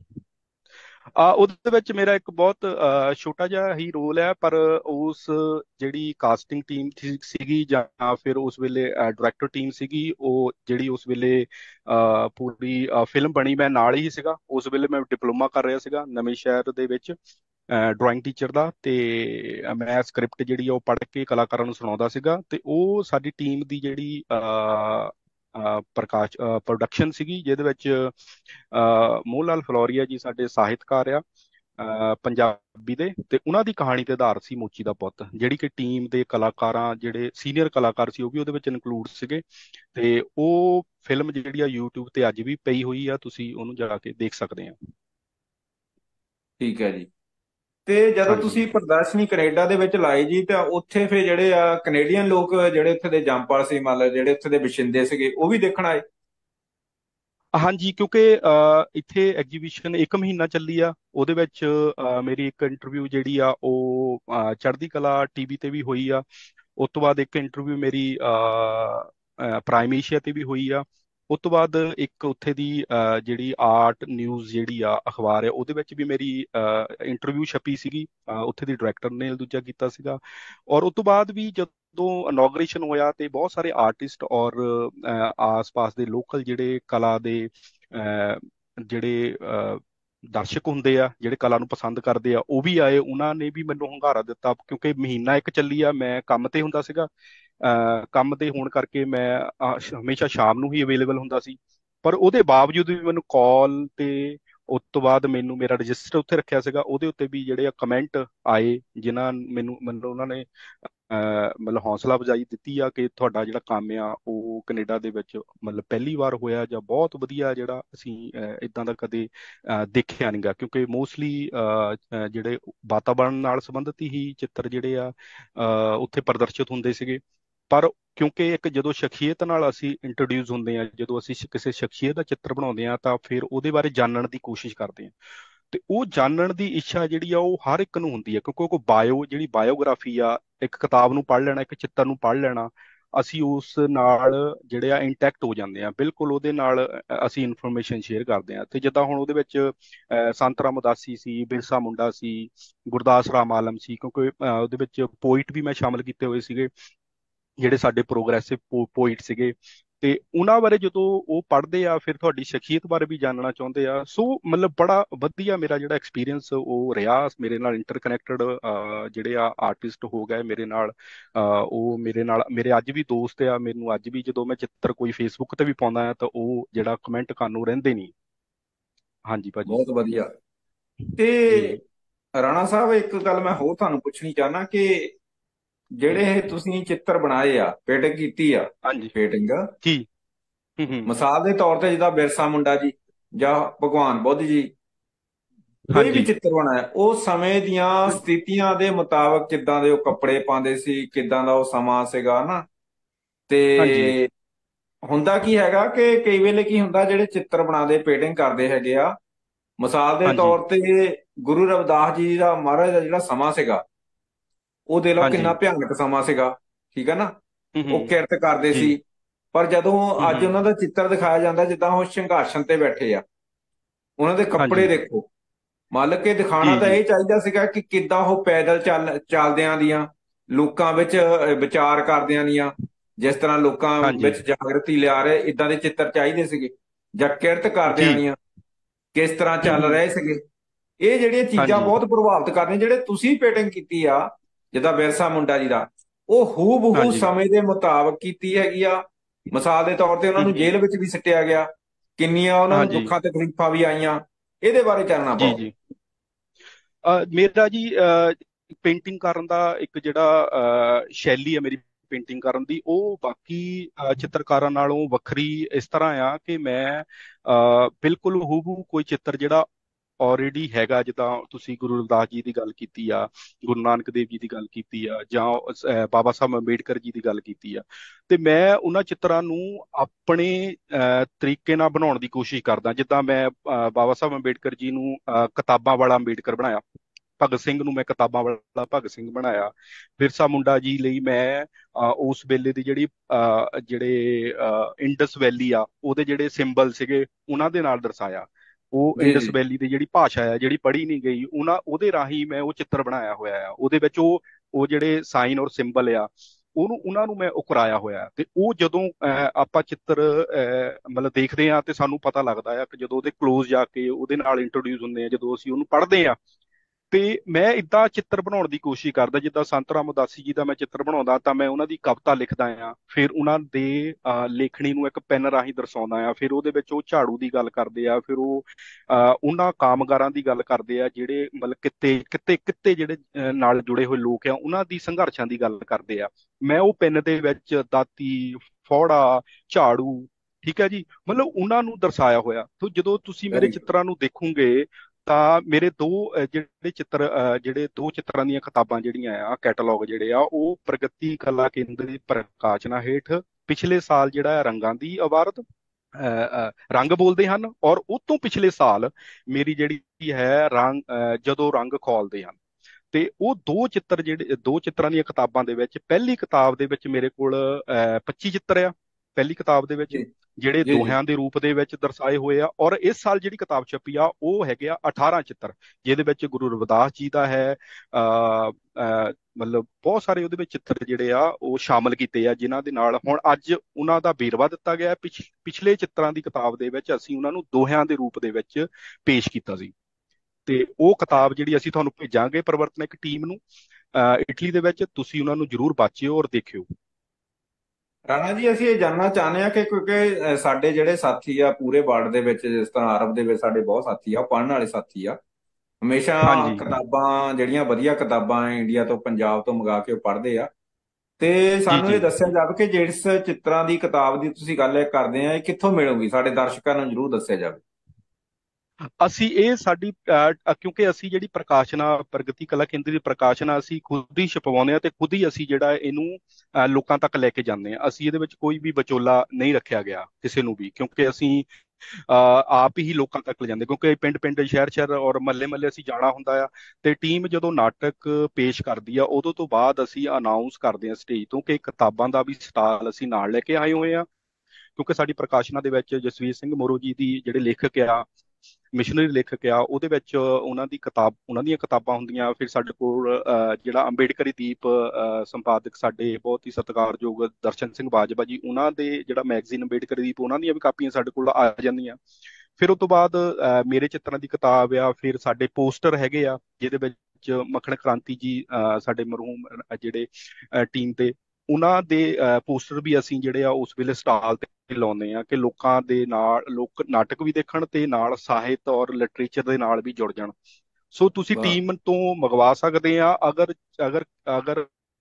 ਆ ਉਹਦੇ ਵਿੱਚ ਮੇਰਾ ਇੱਕ ਬਹੁਤ ਅ, ਛੋਟਾ ਜਿਹਾ ਹੀ ਰੋਲ ਹੈ, ਪਰ ਉਸ ਜਿਹੜੀ ਕਾਸਟਿੰਗ ਟੀਮ ਸੀਗੀ, ਜਾਂ ਫਿਰ ਉਸ ਵੇਲੇ ਡਾਇਰੈਕਟਰ ਟੀਮ ਸੀਗੀ, ਉਹ ਜਿਹੜੀ ਉਸ ਵੇਲੇ ਅ, ਪੂਰੀ ਫਿਲਮ ਬਣੀ, ਮੈਂ ਨਾਲ ਹੀ ਸੀਗਾ। ਉਸ ਵੇਲੇ ਮੈਂ ਡਿਪਲੋਮਾ ਕਰ ਰਿਹਾ ਸੀਗਾ ਨਵੇਂ ਸ਼ਹਿਰ ਦੇ ਵਿੱਚ ਡਰਾਇੰਗ ਟੀਚਰ ਦਾ, ਤੇ ਮੈਂ ਸਕ੍ਰਿਪਟ ਜਿਹੜੀ ਆ ਉਹ ਪੜ੍ਹ ਕੇ ਕਲਾਕਾਰਾਂ ਨੂੰ ਸੁਣਾਉਂਦਾ ਸੀਗਾ। ਤੇ ਉਹ ਸਾਡੀ ਟੀਮ ਦੀ ਜਿਹੜੀ ਅ, ਅ, ਪ੍ਰਕਾਸ਼ ਪ੍ਰੋਡਕਸ਼ਨ ਸੀਗੀ, ਜਿਹਦੇ ਵਿੱਚ ਅ, ਮੋਹਨ ਲਾਲ ਫਲੋਰੀਆ ਜੀ ਸਾਡੇ ਸਾਹਿਤਕਾਰ ਆ, ਅ, ਪੰਜਾਬੀ ਦੇ, ਤੇ ਉਹਨਾਂ ਦੀ ਕਹਾਣੀ ਤੇ ਆਧਾਰਿਤ ਸੀ ਮੋਚੀ ਦਾ ਪੁੱਤ, ਜਿਹੜੀ ਕਿ ਟੀਮ ਦੇ ਕਲਾਕਾਰਾਂ, ਜਿਹੜੇ ਸੀਨੀਅਰ ਕਲਾਕਾਰ ਸੀ, ਉਹ ਵੀ ਉਹਦੇ ਵਿੱਚ ਇਨਕਲੂਡ ਸੀਗੇ। ਤੇ ਉਹ ਫਿਲਮ ਜਿਹੜੀ ਆ ਯੂਟਿਊਬ ਤੇ ਅੱਜ ਵੀ ਪਈ ਹੋਈ ਆ, ਤੁਸੀਂ ਉਹਨੂੰ ਜਾ ਕੇ ਦੇਖ ਸਕਦੇ ਆ। ਠੀਕ ਹੈ ਜੀ। ਤੇ ਜਦੋਂ ਹਾਂਜੀ। ਤੁਸੀਂ ਪ੍ਰਦਰਸ਼ਨੀ ਕੈਨੇਡਾ ਦੇ ਵਿੱਚ ਲਾਈ ਜੀ, ਤਾਂ ਉੱਥੇ ਫਿਰ ਜਿਹੜੇ ਆ ਕੈਨੇਡੀਅਨ ਲੋਕ, ਜਿਹੜੇ ਉੱਥੇ ਦੇ ਜੰਪਲ ਸੀ, ਮੰਨ ਲਓ ਜਿਹੜੇ ਉੱਥੇ ਦੇ ਵਸਿੰਦੇ ਸੀਗੇ, ਉਹ ਵੀ ਦੇਖਣ ਆਏ? ਹਾਂਜੀ, ਕਿਉਂਕਿ ਅ, ਇੱਥੇ ਐਗਜੀਬਿਸ਼ਨ ਇੱਕ ਮਹੀਨਾ ਚੱਲੀ ਆ। ਉਹਦੇ ਵਿੱਚ ਅ, ਮੇਰੀ ਇੱਕ ਇੰਟਰਵਿਊ ਜਿਹੜੀ ਆ ਉਹ ਅ, ਚੜ੍ਹਦੀ ਕਲਾ ਟੀਵੀ ਤੇ ਵੀ ਹੋਈ ਆ। ਉਸ ਤੋਂ ਬਾਅਦ ਇੱਕ ਇੰਟਰਵਿਊ ਮੇਰੀ ਪ੍ਰਾਈਮ ਏਸ਼ੀਆ ਤੇ ਵੀ ਹੋਈ ਆ। ਉਸ ਤੋਂ ਬਾਅਦ ਇੱਕ ਉੱਥੇ ਦੀ ਅ, ਜਿਹੜੀ ਆਰਟ ਨਿਊਜ਼ ਜਿਹੜੀ ਆ ਅਖਬਾਰ ਹੈ, ਉਹਦੇ ਵਿੱਚ ਵੀ ਮੇਰੀ ਇੰਟਰਵਿਊ ਛਪੀ ਸੀਗੀ। ਅ, ਉੱਥੇ ਦੀ ਡਾਇਰੈਕਟਰ ਨੇ ਦੂਜਾ ਕੀਤਾ ਸੀਗਾ। ਔਰ ਉਸ ਤੋਂ ਬਾਅਦ ਵੀ ਜਦੋਂ ਇਨੋਗ੍ਰੇਸ਼ਨ ਹੋਇਆ, ਤੇ ਬਹੁਤ ਸਾਰੇ ਆਰਟਿਸਟ ਔਰ ਅ, ਆਸ-ਪਾਸ ਦੇ ਲੋਕਲ ਜਿਹੜੇ ਕਲਾ ਦੇ ਅ, ਜਿਹੜੇ ਅ, ਦਰਸ਼ਕ ਹੁੰਦੇ ਆ, ਜਿਹੜੇ ਕਲਾ ਨੂੰ ਪਸੰਦ ਕਰਦੇ ਆ, ਉਹ ਵੀ ਆਏ। ਉਹਨਾਂ ਨੇ ਵੀ ਮੈਨੂੰ ਹੁੰਗਾਰਾ ਦਿੱਤਾ, ਕਿਉਂਕਿ ਮਹੀਨਾ ਇੱਕ ਚੱਲੀ ਆ, ਮੈਂ ਕੰਮ ਤੇ ਹੁੰਦਾ ਸੀਗਾ। ਅਹ ਕੰਮ ਤੇ ਹੋਣ ਕਰਕੇ ਮੈਂ ਅਹ, ਸ਼- ਹਮੇਸ਼ਾ ਸ਼ਾਮ ਨੂੰ ਹੀ ਅਵੇਲੇਬਲ ਹੁੰਦਾ ਸੀ। ਪਰ ਉਹਦੇ ਬਾਵਜੂਦ ਵੀ ਮੈਨੂੰ ਕਾਲ ਤੇ ਉਸ ਤੋਂ ਬਾਅਦ ਮੈਨੂੰ ਮੇਰਾ ਰਜਿਸਟਰ ਉੱਥੇ ਰੱਖਿਆ ਸੀਗਾ, ਉਹਦੇ ਉੱਤੇ ਵੀ ਜਿਹੜੇ ਆ ਕਮੈਂਟ ਆਏ, ਜਿਨ੍ਹਾਂ ਮੈਨੂੰ ਮਤਲਬ ਉਹਨਾਂ ਨੇ ਅਹ, ਮਤਲਬ ਹੌਸਲਾ ਅਫਜ਼ਾਈ ਦਿੱਤੀ ਆ ਕਿ ਤੁਹਾਡਾ ਜਿਹੜਾ ਕੰਮ ਆ ਉਹ ਕੈਨੇਡਾ ਦੇ ਵਿੱਚ ਮਤਲਬ ਪਹਿਲੀ ਵਾਰ ਹੋਇਆ, ਜਾਂ ਬਹੁਤ ਵਧੀਆ, ਜਿਹੜਾ ਅਸੀਂ ਇਦਾਂ ਦਾ ਕਦੇ ਅਹ, ਦੇਖਿਆ ਨਹੀਂਗਾ। ਕਿਉਂਕਿ ਮੋਸਟਲੀ ਜਿਹੜੇ ਵਾਤਾਵਰਣ ਨਾਲ ਸੰਬੰਧਿਤ ਹੀ ਚਿੱਤਰ ਜਿਹੜੇ ਆ ਅਹ, ਉੱਥੇ ਪ੍ਰਦਰਸ਼ਿਤ ਹੁੰਦੇ ਸੀਗੇ। ਪਰ ਕਿਉਂਕਿ ਇੱਕ ਜਦੋਂ ਸ਼ਖਸੀਅਤ ਨਾਲ ਅਸੀਂ ਇੰਟਰੋਡਿਊਸ ਹੁੰਦੇ ਹਾਂ, ਜਦੋਂ ਅਸੀਂ ਸ਼- ਕਿਸੇ ਸ਼ਖਸੀਅਤ ਦਾ ਚਿੱਤਰ ਬਣਾਉਂਦੇ ਹਾਂ, ਤਾਂ ਫਿਰ ਉਹਦੇ ਬਾਰੇ ਜਾਣਨ ਦੀ ਕੋਸ਼ਿਸ਼ ਕਰਦੇ ਹਾਂ। ਤੇ ਉਹ ਜਾਣਨ ਦੀ ਇੱਛਾ ਜਿਹੜੀ ਆ ਉਹ ਹਰ ਇੱਕ ਨੂੰ ਹੁੰਦੀ ਹੈ, ਕਿਉਂਕਿ ਉਹ ਬਾਇਓ, ਜਿਹੜੀ ਬਾਇਓਗ੍ਰਾਫੀ ਆ, ਇੱਕ ਕਿਤਾਬ ਨੂੰ ਪੜ੍ਹ ਲੈਣਾ, ਇੱਕ ਚਿੱਤਰ ਨੂੰ ਪੜ੍ਹ ਲੈਣਾ, ਅਸੀਂ ਉਸ ਨਾਲ ਜਿਹੜੇ ਆ ਇੰਟੈਕਟ ਹੋ ਜਾਂਦੇ ਆ ਬਿਲਕੁਲ। ਉਹਦੇ ਨਾਲ ਅ, ਅਸੀਂ ਇਨਫੋਰਮੇਸ਼ਨ ਸ਼ੇਅਰ ਕਰਦੇ ਆ। ਤੇ ਜਿੱਦਾਂ ਹੁਣ ਉਹਦੇ ਵਿੱਚ ਅ, ਸੰਤ ਰਾਮ ਉਦਾਸੀ ਸੀ, ਬਿਰਸਾ ਮੁੰਡਾ ਸੀ, ਗੁਰਦਾਸ ਰਾਮ ਆਲਮ ਸੀ, ਕਿਉਂਕਿ ਅ, ਉਹਦੇ ਵਿੱਚ ਪੋਇਟ ਵੀ ਮੈਂ ਸ਼ਾਮਲ ਕੀਤੇ ਹੋਏ ਸੀਗੇ, ਜਿਹੜੇ ਸਾਡੇ ਪ੍ਰੋਗਰੈਸਿਵ ਪੋਇਟ ਸੀਗੇ। ਤੇ ਉਹਨਾਂ ਬਾਰੇ ਜਦੋਂ ਉਹ ਪੜ੍ਹਦੇ ਆ, ਫਿਰ ਤੁਹਾਡੀ ਸ਼ਖਸੀਅਤ ਬਾਰੇ ਵੀ ਜਾਣਨਾ ਚਾਹੁੰਦੇ ਆ। ਸੋ ਮਤਲਬ ਬੜਾ ਵਧੀਆ ਮੇਰਾ ਜਿਹੜਾ ਐਕਸਪੀਰੀਅੰਸ ਉਹ ਰਿਹਾ। ਮੇਰੇ ਨਾਲ ਇੰਟਰਕਨੈਕਟਡ ਜਿਹੜੇ ਆ ਆਰਟਿਸਟ ਹੋ ਗਏ ਮੇਰੇ ਨਾਲ। ਅ, ਉਹ ਮੇਰੇ ਨਾਲ, ਮੇਰੇ ਅੱਜ ਵੀ ਦੋਸਤ ਆ। ਮੈਨੂੰ ਅੱਜ ਵੀ ਜਦੋਂ ਮੈਂ ਚਿੱਤਰ ਕੋਈ ਫੇਸਬੁੱਕ ਤੇ ਵੀ ਪਾਉਂਦਾ ਆ, ਤਾਂ ਉਹ ਜਿਹੜਾ ਕਮੈਂਟ ਕਰਨ ਨੂੰ ਰਹਿੰਦੇ ਨਹੀਂ। ਹਾਂਜੀ ਭਾਜੀ। ਬਹੁਤ ਵਧੀਆ। ਜੀ ਤੇ ਰਾਣਾ ਸਾਹਿਬ, ਇੱਕ ਗੱਲ ਮੈਂ ਹੋਰ ਤੁਹਾਨੂੰ ਪੁੱਛਣੀ ਚਾਹਨਾ ਕਿ ਜਿਹੜੇ ਇਹ ਤੁਸੀਂ ਚਿੱਤਰ ਬਣਾਏ ਆ, ਪੇਂਟਿੰਗ ਕੀਤੀ ਆ, ਹਾਂਜੀ ਪੇਂਟਿੰਗ ਜੀ। ਹੂੰ ਹੂੰ। ਮਿਸਾਲ ਦੇ ਤੌਰ ਤੇ ਜਿੱਦਾਂ ਬਿਰਸਾ ਮੁੰਡਾ ਜੀ ਜਾਂ ਭਗਵਾਨ ਬੁੱਧ ਜੀ, ਕੋਈ ਵੀ ਹਾਂਜੀ ਚਿੱਤਰ ਬਣਾਇਆ, ਉਹ ਸਮੇਂ ਦੀਆਂ ਸਥਿਤੀਆਂ ਦੇ ਮੁਤਾਬਕ ਕਿੱਦਾਂ ਦੇ ਉਹ ਕੱਪੜੇ ਪਾਉਂਦੇ ਸੀ, ਕਿੱਦਾਂ ਦਾ ਉਹ ਸਮਾਂ ਸੀਗਾ ਨਾ। ਹਾਂਜੀ ਤੇ ਹੁੰਦਾ ਕੀ ਹੈਗਾ ਕਿ ਕਈ ਵੇਲੇ ਕੀ ਹੁੰਦਾ, ਜਿਹੜੇ ਚਿੱਤਰ ਬਣਾਉਂਦੇ, ਪੇਂਟਿੰਗ ਕਰਦੇ ਹੈਗੇ ਆ, ਮਿਸਾਲ ਦੇ ਹਾਂਜੀ ਤੌਰ ਤੇ ਗੁਰੂ ਰਵਿਦਾਸ ਜੀ ਦਾ, ਮਹਾਰਾਜ ਦਾ ਜਿਹੜਾ ਸਮਾਂ ਸੀਗਾ, ਉਹ ਦੇਖ ਲਓ ਕਿੰਨਾ ਹਾਂਜੀ। ਭਿਆਨਕ ਸਮਾਂ ਸੀਗਾ। ਠੀਕ ਹੈ ਨਾ। ਹੂੰ ਉਹ ਹੂੰ। ਕਿਰਤ ਕਰਦੇ ਜੀ। ਸੀ। ਪਰ ਜਦੋਂ ਹੂੰ ਅੱਜ ਹੂੰ। ਉਹਨਾਂ ਦਾ ਚਿੱਤਰ ਦਿਖਾਇਆ ਜਾਂਦਾ, ਜਿੱਦਾਂ ਉਹ ਸਿੰਘਾਸਨ ਤੇ ਬੈਠੇ ਆ, ਉਹਨਾਂ ਦੇ ਕੱਪੜੇ ਹਾਂਜੀ ਦੇਖੋ। ਮੰਨ ਕੇ ਦਿਖਾਣਾ ਜੀ ਤਾਂ ਜੀ। ਇਹ ਚਾਹੀਦਾ ਸੀਗਾ ਕਿ ਕਿੱਦਾਂ ਉਹ ਪੈਦਲ ਚੱਲ ਚੱਲਦਿਆਂ ਦੀਆਂ, ਲੋਕਾਂ ਵਿੱਚ ਅਹ, ਵਿਚਾਰ ਕਰਦਿਆਂ ਦੀਆਂ, ਜਿਸ ਤਰ੍ਹਾਂ ਲੋਕਾਂ ਹਾਂਜੀ ਵਿੱਚ ਜਾਗਰਤੀ ਲਿਆ ਰਹੇ, ਇਦਾਂ ਦੇ ਚਿੱਤਰ ਚਾਹੀਦੇ ਸੀਗੇ। ਜਾਂ ਕਿਰਤ ਕਰਦਿਆਂ ਜੀ। ਦੀਆਂ ਕਿਸ ਤਰ੍ਹਾਂ ਹੂੰ ਚੱਲ ਹੂੰ। ਰਹੇ ਸੀਗੇ। ਇਹ ਜਿਹੜੀਆਂ ਚੀਜ਼ਾਂ ਹਾਂਜੀ ਬਹੁਤ ਪ੍ਰਭਾਵਿਤ ਕਰਦੀਆਂ। ਜਿਹੜੇ ਤੁਸੀਂ ਪੇਂਟਿੰਗ ਕੀਤੀ ਆ, ਜਿੱਦਾਂ ਬਿਰਸਾ ਮੁੰਡਾ ਜੀ ਦਾ, ਉਹ ਹੂ ਬਹੂ ਹਾਂਜੀ। ਸਮੇਂ ਦੇ ਮੁਤਾਬਕ ਕੀਤੀ ਹੈਗੀ ਆ। ਮਿਸਾਲ ਦੇ ਤੌਰ ਤੇ ਉਹਨਾਂ ਹੂੰ ਨੂੰ ਹੂੰ। ਜੇਲ੍ਹ ਵਿੱਚ ਵੀ ਸਿੱਟਿਆ ਗਿਆ, ਕਿੰਨੀਆਂ ਉਹਨਾਂ ਨੂੰ ਹਾਂਜੀ ਦੁੱਖਾਂ ਤਕਲੀਫਾਂ ਵੀ ਆਈਆਂ। ਇਹਦੇ ਬਾਰੇ ਚਾਨਣਾ ਜੀ ਪਾਓ। ਜੀ। ਅ, ਮੇਰਾ ਜੀ ਪੇਂਟਿੰਗ ਕਰਨ ਦਾ ਇੱਕ ਜਿਹੜਾ ਅ, ਸ਼ੈਲੀ ਹੈ ਮੇਰੀ ਪੇਂਟਿੰਗ ਕਰਨ ਦੀ, ਉਹ ਬਾਕੀ ਅ, ਚਿੱਤਰਕਾਰਾਂ ਨਾਲੋਂ ਵੱਖਰੀ ਇਸ ਤਰ੍ਹਾਂ ਆ ਕਿ ਮੈਂ ਅ, ਬਿਲਕੁਲ ਹੂਬਹੂ ਕੋਈ ਚਿੱਤਰ ਜਿਹੜਾ ਆਲਰੇਡੀ ਹੈਗਾ। ਜਿੱਦਾਂ ਤੁਸੀਂ ਗੁਰੂ ਰਵਿਦਾਸ ਜੀ ਦੀ ਗੱਲ ਕੀਤੀ ਆ, ਗੁਰੂ ਨਾਨਕ ਦੇਵ ਜੀ ਦੀ ਗੱਲ ਕੀਤੀ ਆ, ਜਾਂ ਅਹ, ਬਾਬਾ ਸਾਹਿਬ ਅੰਬੇਡਕਰ ਜੀ ਦੀ ਗੱਲ ਕੀਤੀ ਆ, ਤੇ ਮੈਂ ਉਹਨਾਂ ਚਿੱਤਰਾਂ ਨੂੰ ਆਪਣੇ ਅਹ, ਤਰੀਕੇ ਨਾਲ ਬਣਾਉਣ ਦੀ ਕੋਸ਼ਿਸ਼ ਕਰਦਾ। ਜਿੱਦਾਂ ਮੈਂ ਅਹ, ਬਾਬਾ ਸਾਹਿਬ ਅੰਬੇਡਕਰ ਜੀ ਨੂੰ ਅਹ, ਕਿਤਾਬਾਂ ਵਾਲਾ ਅੰਬੇਡਕਰ ਬਣਾਇਆ, ਭਗਤ ਸਿੰਘ ਨੂੰ ਮੈਂ ਕਿਤਾਬਾਂ ਵਾਲਾ ਭਗਤ ਸਿੰਘ ਬਣਾਇਆ, ਬਿਰਸਾ ਮੁੰਡਾ ਜੀ ਲਈ ਮੈਂ ਅਹ, ਉਸ ਵੇਲੇ ਦੀ ਜਿਹੜੀ ਅਹ, ਜਿਹੜੇ ਅਹ, ਇੰਡਸ ਵੈਲੀ ਆ ਉਹਦੇ ਜਿਹੜੇ ਸਿੰਬਲ ਸੀਗੇ ਉਹਨਾਂ ਦੇ ਨਾਲ ਦਰਸਾਇਆ। ਉਹ ਜੀ ਇੰਡਸ ਜੀ। ਵੈਲੀ ਦੀ ਜਿਹੜੀ ਭਾਸ਼ਾ ਹੈ, ਜਿਹੜੀ ਪੜ੍ਹੀ ਨਹੀਂ ਗਈ, ਉਹਨਾਂ ਉਹਦੇ ਰਾਹੀਂ ਮੈਂ ਉਹ ਚਿੱਤਰ ਬਣਾਇਆ ਹੋਇਆ ਆ। ਉਹਦੇ ਵਿੱਚ ਉਹ ਉਹ ਜਿਹੜੇ ਸਾਈਨ ਔਰ ਸਿੰਬਲ ਆ, ਉਹਨੂੰ ਉਹਨਾਂ ਨੂੰ ਮੈਂ ਉਕਰਾਇਆ ਹੋਇਆ। ਤੇ ਉਹ ਜਦੋਂ ਅਹ, ਆਪਾਂ ਚਿੱਤਰ ਅਹ, ਮਤਲਬ ਦੇਖਦੇ ਆ ਤੇ ਸਾਨੂੰ ਪਤਾ ਲੱਗਦਾ ਆ ਕਿ ਜਦੋਂ ਉਹਦੇ ਕਲੋਜ਼ ਜਾ ਕੇ ਉਹਦੇ ਨਾਲ ਇੰਟਰੋਡਿਊਸ ਹੁੰਦੇ ਆ, ਜਦੋਂ ਅਸੀਂ ਉਹਨੂੰ ਪੜ੍ਹਦੇ ਆ, ਤੇ ਮੈਂ ਇਦਾਂ ਚਿੱਤਰ ਬਣਾਉਣ ਦੀ ਕੋਸ਼ਿਸ਼ ਕਰਦਾ। ਜਿੱਦਾਂ ਸੰਤ ਰਾਮ ਉਦਾਸੀ ਜੀ ਦਾ ਮੈਂ ਚਿੱਤਰ ਬਣਾਉਂਦਾ ਤਾਂ ਮੈਂ ਉਹਨਾਂ ਦੀ ਕਵਿਤਾ ਲਿਖਦਾ ਆ, ਫਿਰ ਉਹਨਾਂ ਦੇ ਅਹ, ਲੇਖਣੀ ਨੂੰ ਇੱਕ ਪੈਨ ਰਾਹੀਂ ਦਰਸਾਉਂਦਾ ਆ। ਫਿਰ ਉਹਦੇ ਵਿੱਚ ਉਹ ਝਾੜੂ ਦੀ ਗੱਲ ਕਰਦੇ ਆ, ਫਿਰ ਉਹ ਅਹ, ਉਹਨਾਂ ਕਾਮਗਾਰਾਂ ਦੀ ਗੱਲ ਕਰਦੇ ਆ ਜਿਹੜੇ ਮਤਲਬ ਕਿੱਤੇ ਕਿੱਤੇ ਕਿੱਤੇ ਜਿਹੜੇ ਅਹ, ਨਾਲ ਜੁੜੇ ਹੋਏ ਲੋਕ ਆ, ਉਹਨਾਂ ਦੀ ਸੰਘਰਸ਼ਾਂ ਦੀ ਗੱਲ ਕਰਦੇ ਆ। ਮੈਂ ਉਹ ਪੈਨ ਦੇ ਵਿੱਚ ਦਾਤੀ, ਫੌੜਾ, ਝਾੜੂ, ਠੀਕ ਹੈ ਜੀ, ਮਤਲਬ ਉਹਨਾਂ ਨੂੰ ਦਰਸਾਇਆ ਹੋਇਆ। ਤੋ ਜਦੋਂ ਤੁਸੀਂ ਮੇਰੇ ਵੈਰੀ ਗੁੱਡ। ਚਿੱਤਰਾਂ ਨੂੰ ਦੇਖੋਗੇ ਤਾਂ ਮੇਰੇ ਦੋ ਅਹ, ਜਿਹੜੇ ਚਿੱਤਰ ਅਹ, ਜਿਹੜੇ ਦੋ ਚਿੱਤਰਾਂ ਦੀਆਂ ਕਿਤਾਬਾਂ ਜਿਹੜੀਆਂ ਆ, ਕੈਟਾਲੌਗ ਜਿਹੜੇ ਆ, ਉਹ ਪ੍ਰਗਤੀ ਕਲਾ ਕੇਂਦਰ ਦੀ ਪ੍ਰਕਾਸ਼ਨਾ ਹੇਠ ਪਿਛਲੇ ਸਾਲ ਜਿਹੜਾ ਹੈ ਰੰਗਾਂ ਦੀ ਇਬਾਰਤ ਅਹ, ਅਹ, ਰੰਗ ਬੋਲਦੇ ਹਨ, ਔਰ ਉਹ ਤੋਂ ਪਿਛਲੇ ਸਾਲ ਮੇਰੀ ਜਿਹੜੀ ਹੈ ਰੰਗ ਅਹ, ਜਦੋਂ ਰੰਗ ਖੌਲਦੇ ਹਨ। ਤੇ ਉਹ ਦੋ ਚਿੱਤਰ, ਜਿਹੜੇ ਦੋ ਚਿੱਤਰਾਂ ਦੀਆਂ ਕਿਤਾਬਾਂ ਦੇ ਵਿੱਚ, ਪਹਿਲੀ ਕਿਤਾਬ ਦੇ ਵਿੱਚ ਮੇਰੇ ਕੋਲ ਅਹ, ਪੱਚੀ ਚਿੱਤਰ ਆ, ਪਹਿਲੀ ਕਿਤਾਬ ਦੇ ਵਿੱਚ, ਜੀ ਜਿਹੜੇ ਜੀ ਜੀ। ਦੋਹਿਆਂ ਦੇ ਰੂਪ ਦੇ ਵਿੱਚ ਦਰਸਾਏ ਹੋਏ ਆ। ਔਰ ਇਸ ਸਾਲ ਜਿਹੜੀ ਕਿਤਾਬ ਛਪੀ ਆ ਉਹ ਹੈਗੇ ਆ ਅਠਾਰਾਂ ਚਿੱਤਰ, ਜਿਹਦੇ ਵਿੱਚ ਗੁਰੂ ਰਵਿਦਾਸ ਜੀ ਦਾ ਹੈ, ਅਹ ਅਹ ਮਤਲਬ ਬਹੁਤ ਸਾਰੇ ਉਹਦੇ ਵਿੱਚ ਚਿੱਤਰ ਜਿਹੜੇ ਆ ਉਹ ਸ਼ਾਮਲ ਕੀਤੇ ਆ, ਜਿਨ੍ਹਾਂ ਦੇ ਨਾਲ ਹੁਣ ਅੱਜ ਉਹਨਾਂ ਦਾ ਵੇਰਵਾ ਦਿੱਤਾ ਗਿਆ ਹੈ। ਪਿਛ ਪਿਛਲੇ ਚਿੱਤਰਾਂ ਦੀ ਕਿਤਾਬ ਦੇ ਵਿੱਚ ਅਸੀਂ ਉਹਨਾਂ ਨੂੰ ਦੋਹਿਆਂ ਦੇ ਰੂਪ ਦੇ ਵਿੱਚ ਪੇਸ਼ ਕੀਤਾ ਸੀ। ਤੇ ਉਹ ਕਿਤਾਬ ਜਿਹੜੀ ਅਸੀਂ ਤੁਹਾਨੂੰ ਭੇਜਾਂਗੇ ਪ੍ਰਵਰਤਨ ਟੀਮ ਨੂੰ ਅਹ ਇਟਲੀ ਦੇ ਵਿੱਚ, ਤੁਸੀਂ ਉਹਨਾਂ ਨੂੰ ਜਰੂਰ ਬਾਚਿਓ ਔਰ ਦੇਖਿਓ। ਰਾਣਾ ਜੀ, ਅਸੀਂ ਇਹ ਜਾਣਨਾ ਚਾਹੁੰਦੇ ਹਾਂ ਕਿ ਕਿਉਂਕਿ ਅਹ, ਸਾਡੇ ਜਿਹੜੇ ਸਾਥੀ ਆ ਪੂਰੇ ਵਰਲਡ ਦੇ ਵਿੱਚ, ਜਿਸ ਤਰ੍ਹਾਂ ਅਰਬ ਦੇ ਵਿੱਚ ਸਾਡੇ ਬਹੁਤ ਸਾਥੀ ਆ, ਉਹ ਪੜ੍ਹਨ ਵਾਲੇ ਸਾਥੀ ਆ, ਹਮੇਸ਼ਾ ਹਾਂਜੀ ਕਿਤਾਬਾਂ ਜਿਹੜੀਆਂ ਵਧੀਆ ਕਿਤਾਬਾਂ ਹੈ ਇੰਡੀਆ ਤੋਂ, ਪੰਜਾਬ ਤੋਂ ਮੰਗਾ ਕੇ ਉਹ ਪੜ੍ਹਦੇ ਆ। ਤੇ ਜੀ ਸਾਨੂੰ ਇਹ ਜੀ। ਦੱਸਿਆ ਜਾਵੇ ਕਿ ਜਿਸ ਚਿੱਤਰਾਂ ਦੀ ਕਿਤਾਬ ਦੀ ਤੁਸੀਂ ਗੱਲ ਕਰਦੇ ਆ, ਇਹ ਕਿੱਥੋਂ ਮਿਲੂਗੀ, ਸਾਡੇ ਦਰਸ਼ਕਾਂ ਨੂੰ ਜਰੂਰ ਦੱਸਿਆ ਜਾਵੇ। ਅਸੀਂ ਇਹ ਸਾਡੀ ਅਹ, ਕਿਉਂਕਿ ਅਸੀਂ ਜਿਹੜੀ ਪ੍ਰਕਾਸ਼ਨਾ ਪ੍ਰਗਤੀ ਕਲਾ ਕੇਂਦਰ ਦੀ ਪ੍ਰਕਾਸ਼ਨਾ ਅਸੀਂ ਖੁਦ ਹੀ ਛਪਵਾਉਂਦੇ ਹਾਂ, ਤੇ ਖੁਦ ਹੀ ਅਸੀਂ ਜਿਹੜਾ ਇਹਨੂੰ ਅਹ, ਲੋਕਾਂ ਤੱਕ ਲੈ ਕੇ ਜਾਂਦੇ ਹਾਂ। ਅਸੀਂ ਇਹਦੇ ਵਿੱਚ ਕੋਈ ਵੀ ਵਿਚੋਲਾ ਨਹੀਂ ਰੱਖਿਆ ਗਿਆ ਕਿਸੇ ਨੂੰ ਵੀ, ਕਿਉਂਕਿ ਅਸੀਂ ਅਹ, ਆਪ ਹੀ ਲੋਕਾਂ ਤੱਕ ਲੈ ਜਾਂਦੇ। ਕਿਉਂਕਿ ਪਿੰਡ ਪਿੰਡ, ਸ਼ਹਿਰ ਸ਼ਹਿਰ ਔਰ ਮਹੱਲੇ ਮਹੱਲੇ ਅਸੀਂ ਜਾਣਾ ਹੁੰਦਾ ਆ। ਤੇ ਟੀਮ ਜਦੋਂ ਨਾਟਕ ਪੇਸ਼ ਕਰਦੀ ਆ, ਉਦੋਂ ਤੋਂ ਬਾਅਦ ਅਸੀਂ ਅਨਾਉਂਸ ਕਰਦੇ ਹਾਂ ਸਟੇਜ ਤੋਂ ਕਿ ਕਿਤਾਬਾਂ ਦਾ ਵੀ ਸਟਾਲ ਅਸੀਂ ਨਾਲ ਲੈ ਕੇ ਆਏ ਹੋਏ ਆ। ਕਿਉਂਕਿ ਸਾਡੀ ਪ੍ਰਕਾਸ਼ਨਾ ਦੇ ਵਿੱਚ ਜਸਵੀਰ ਸਿੰਘ ਮੋਰੋ ਜੀ ਦੀ ਜਿਹੜੇ ਲੇਖਕ ਆ, ਮਿਸ਼ਨਰੀ ਲੇਖਕ ਆ, ਉਹਦੇ ਵਿੱਚ ਉਹਨਾਂ ਦੀ ਕਿਤਾਬ, ਉਹਨਾਂ ਦੀਆਂ ਕਿਤਾਬਾਂ ਹੁੰਦੀਆਂ। ਫਿਰ ਸਾਡੇ ਕੋਲ ਅਹ, ਜਿਹੜਾ ਅੰਬੇਡਕਰੀ ਦੀਪ ਅਹ, ਸੰਪਾਦਕ ਸਾਡੇ ਬਹੁਤ ਹੀ ਸਤਿਕਾਰਯੋਗ ਦਰਸ਼ਨ ਸਿੰਘ ਬਾਜਵਾ ਜੀ, ਉਹਨਾਂ ਦੇ ਜਿਹੜਾ ਮੈਗਜ਼ੀਨ ਅੰਬੇਡਕਰੀ ਦੀਪ, ਉਹਨਾਂ ਦੀਆਂ ਵੀ ਕਾਪੀਆਂ ਸਾਡੇ ਕੋਲ ਆ ਜਾਂਦੀਆਂ। ਫਿਰ ਉਸ ਤੋਂ ਬਾਅਦ ਅਹ, ਮੇਰੇ ਚਿੱਤਰਾਂ ਦੀ ਕਿਤਾਬ ਆ, ਫਿਰ ਸਾਡੇ ਪੋਸਟਰ ਹੈਗੇ ਆ, ਜਿਹਦੇ ਵਿੱਚ ਮੱਖਣ ਕ੍ਰਾਂਤੀ ਜੀ ਅਹ, ਸਾਡੇ ਮਰਹੂਮ ਅਹ, ਜਿਹੜੇ ਟੀਮ ਦੇ, ਉਹਨਾਂ ਦੇ ਪੋਸਟਰ ਵੀ ਅਸੀਂ ਜਿਹੜੇ ਆ ਉਸ ਵੇਲੇ ਸਟਾਲ ਤੇ ਲਾਉਂਦੇ ਆ, ਕਿ ਲੋਕਾਂ ਦੇ ਨਾਲ ਲੋਕ ਨਾਟਕ ਵੀ ਦੇਖਣ ਤੇ ਨਾਲ ਸਾਹਿਤ ਔਰ ਲਿਟਰੇਚਰ ਦੇ ਨਾਲ ਵੀ ਜੁੜ ਜਾਣ। ਸੋ ਤੁਸੀਂ ਵਾਹ। ਟੀਮ ਤੋਂ ਮੰਗਵਾ ਸਕਦੇ ਆ, ਅਗਰ ਅਗਰ ਅਗਰ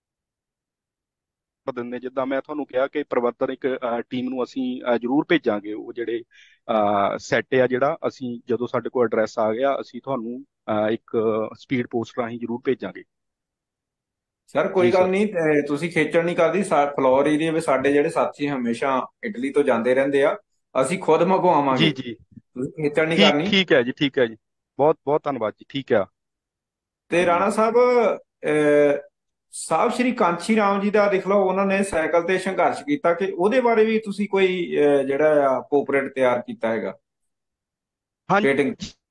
ਦਿੰਦੇ, ਜਿੱਦਾਂ ਮੈਂ ਤੁਹਾਨੂੰ ਕਿਹਾ ਕਿ ਪ੍ਰਵਰਤਨ ਇੱਕ ਟੀਮ ਨੂੰ ਅਸੀਂ ਅਹ, ਜ਼ਰੂਰ ਭੇਜਾਂਗੇ। ਉਹ ਜਿਹੜੇ ਸੈੱਟ ਆ, ਜਿਹੜਾ ਅਸੀਂ ਜਦੋਂ ਸਾਡੇ ਕੋਲ ਐਡਰੈਸ ਆ ਗਿਆ, ਅਸੀਂ ਤੁਹਾਨੂੰ ਅਹ, ਇੱਕ ਸਪੀਡ ਪੋਸਟ ਰਾਹੀਂ ਜ਼ਰੂਰ ਭੇਜਾਂਗੇ। ਸਰ ਕੋਈ ਜੀ ਗੱਲ ਸਰ। ਨਹੀਂ, ਤੇ ਤੁਸੀਂ ਖੇਚਲ ਨਹੀਂ ਕਰਦੀ। ਸਾ- ਫਲੋਰ ਏਰੀਆ ਵਿੱਚ ਸਾਡੇ ਜਿਹੜੇ ਸਾਥੀ ਹਮੇਸ਼ਾ ਇਟਲੀ ਤੋਂ ਜਾਂਦੇ ਰਹਿੰਦੇ ਆ, ਅਸੀਂ ਖੁਦ ਮੰਗਵਾਵਾਂਗੇ, ਜੀ ਜੀ। ਤੁਸੀਂ ਖੇਚਲ ਨਹੀਂ ਠੀਕ ਕਰਨੀ। ਠੀਕ ਹੈ ਜੀ, ਠੀਕ ਹੈ ਜੀ, ਬਹੁਤ ਬਹੁਤ ਧੰਨਵਾਦ ਜੀ, ਠੀਕ ਆ। ਤੇ ਹਾਂਜੀ ਰਾਣਾ ਸਾਹਿਬ, ਅਹ, ਸਾਹਿਬ ਸ਼੍ਰੀ ਕਾਂਚੀ ਰਾਮ ਜੀ ਦਾ ਦੇਖ ਲਓ, ਉਹਨਾਂ ਨੇ ਸਾਈਕਲ ਤੇ ਸੰਘਰਸ਼ ਕੀਤਾ, ਕਿ ਉਹਦੇ ਬਾਰੇ ਵੀ ਤੁਸੀਂ ਕੋਈ ਅਹ, ਜਿਹੜਾ ਆ ਪੋਪਰੇਟ ਤਿਆਰ ਕੀਤਾ ਹੈਗਾ, ਹਾਂਜੀ। ਪੇਂਟਿੰਗ।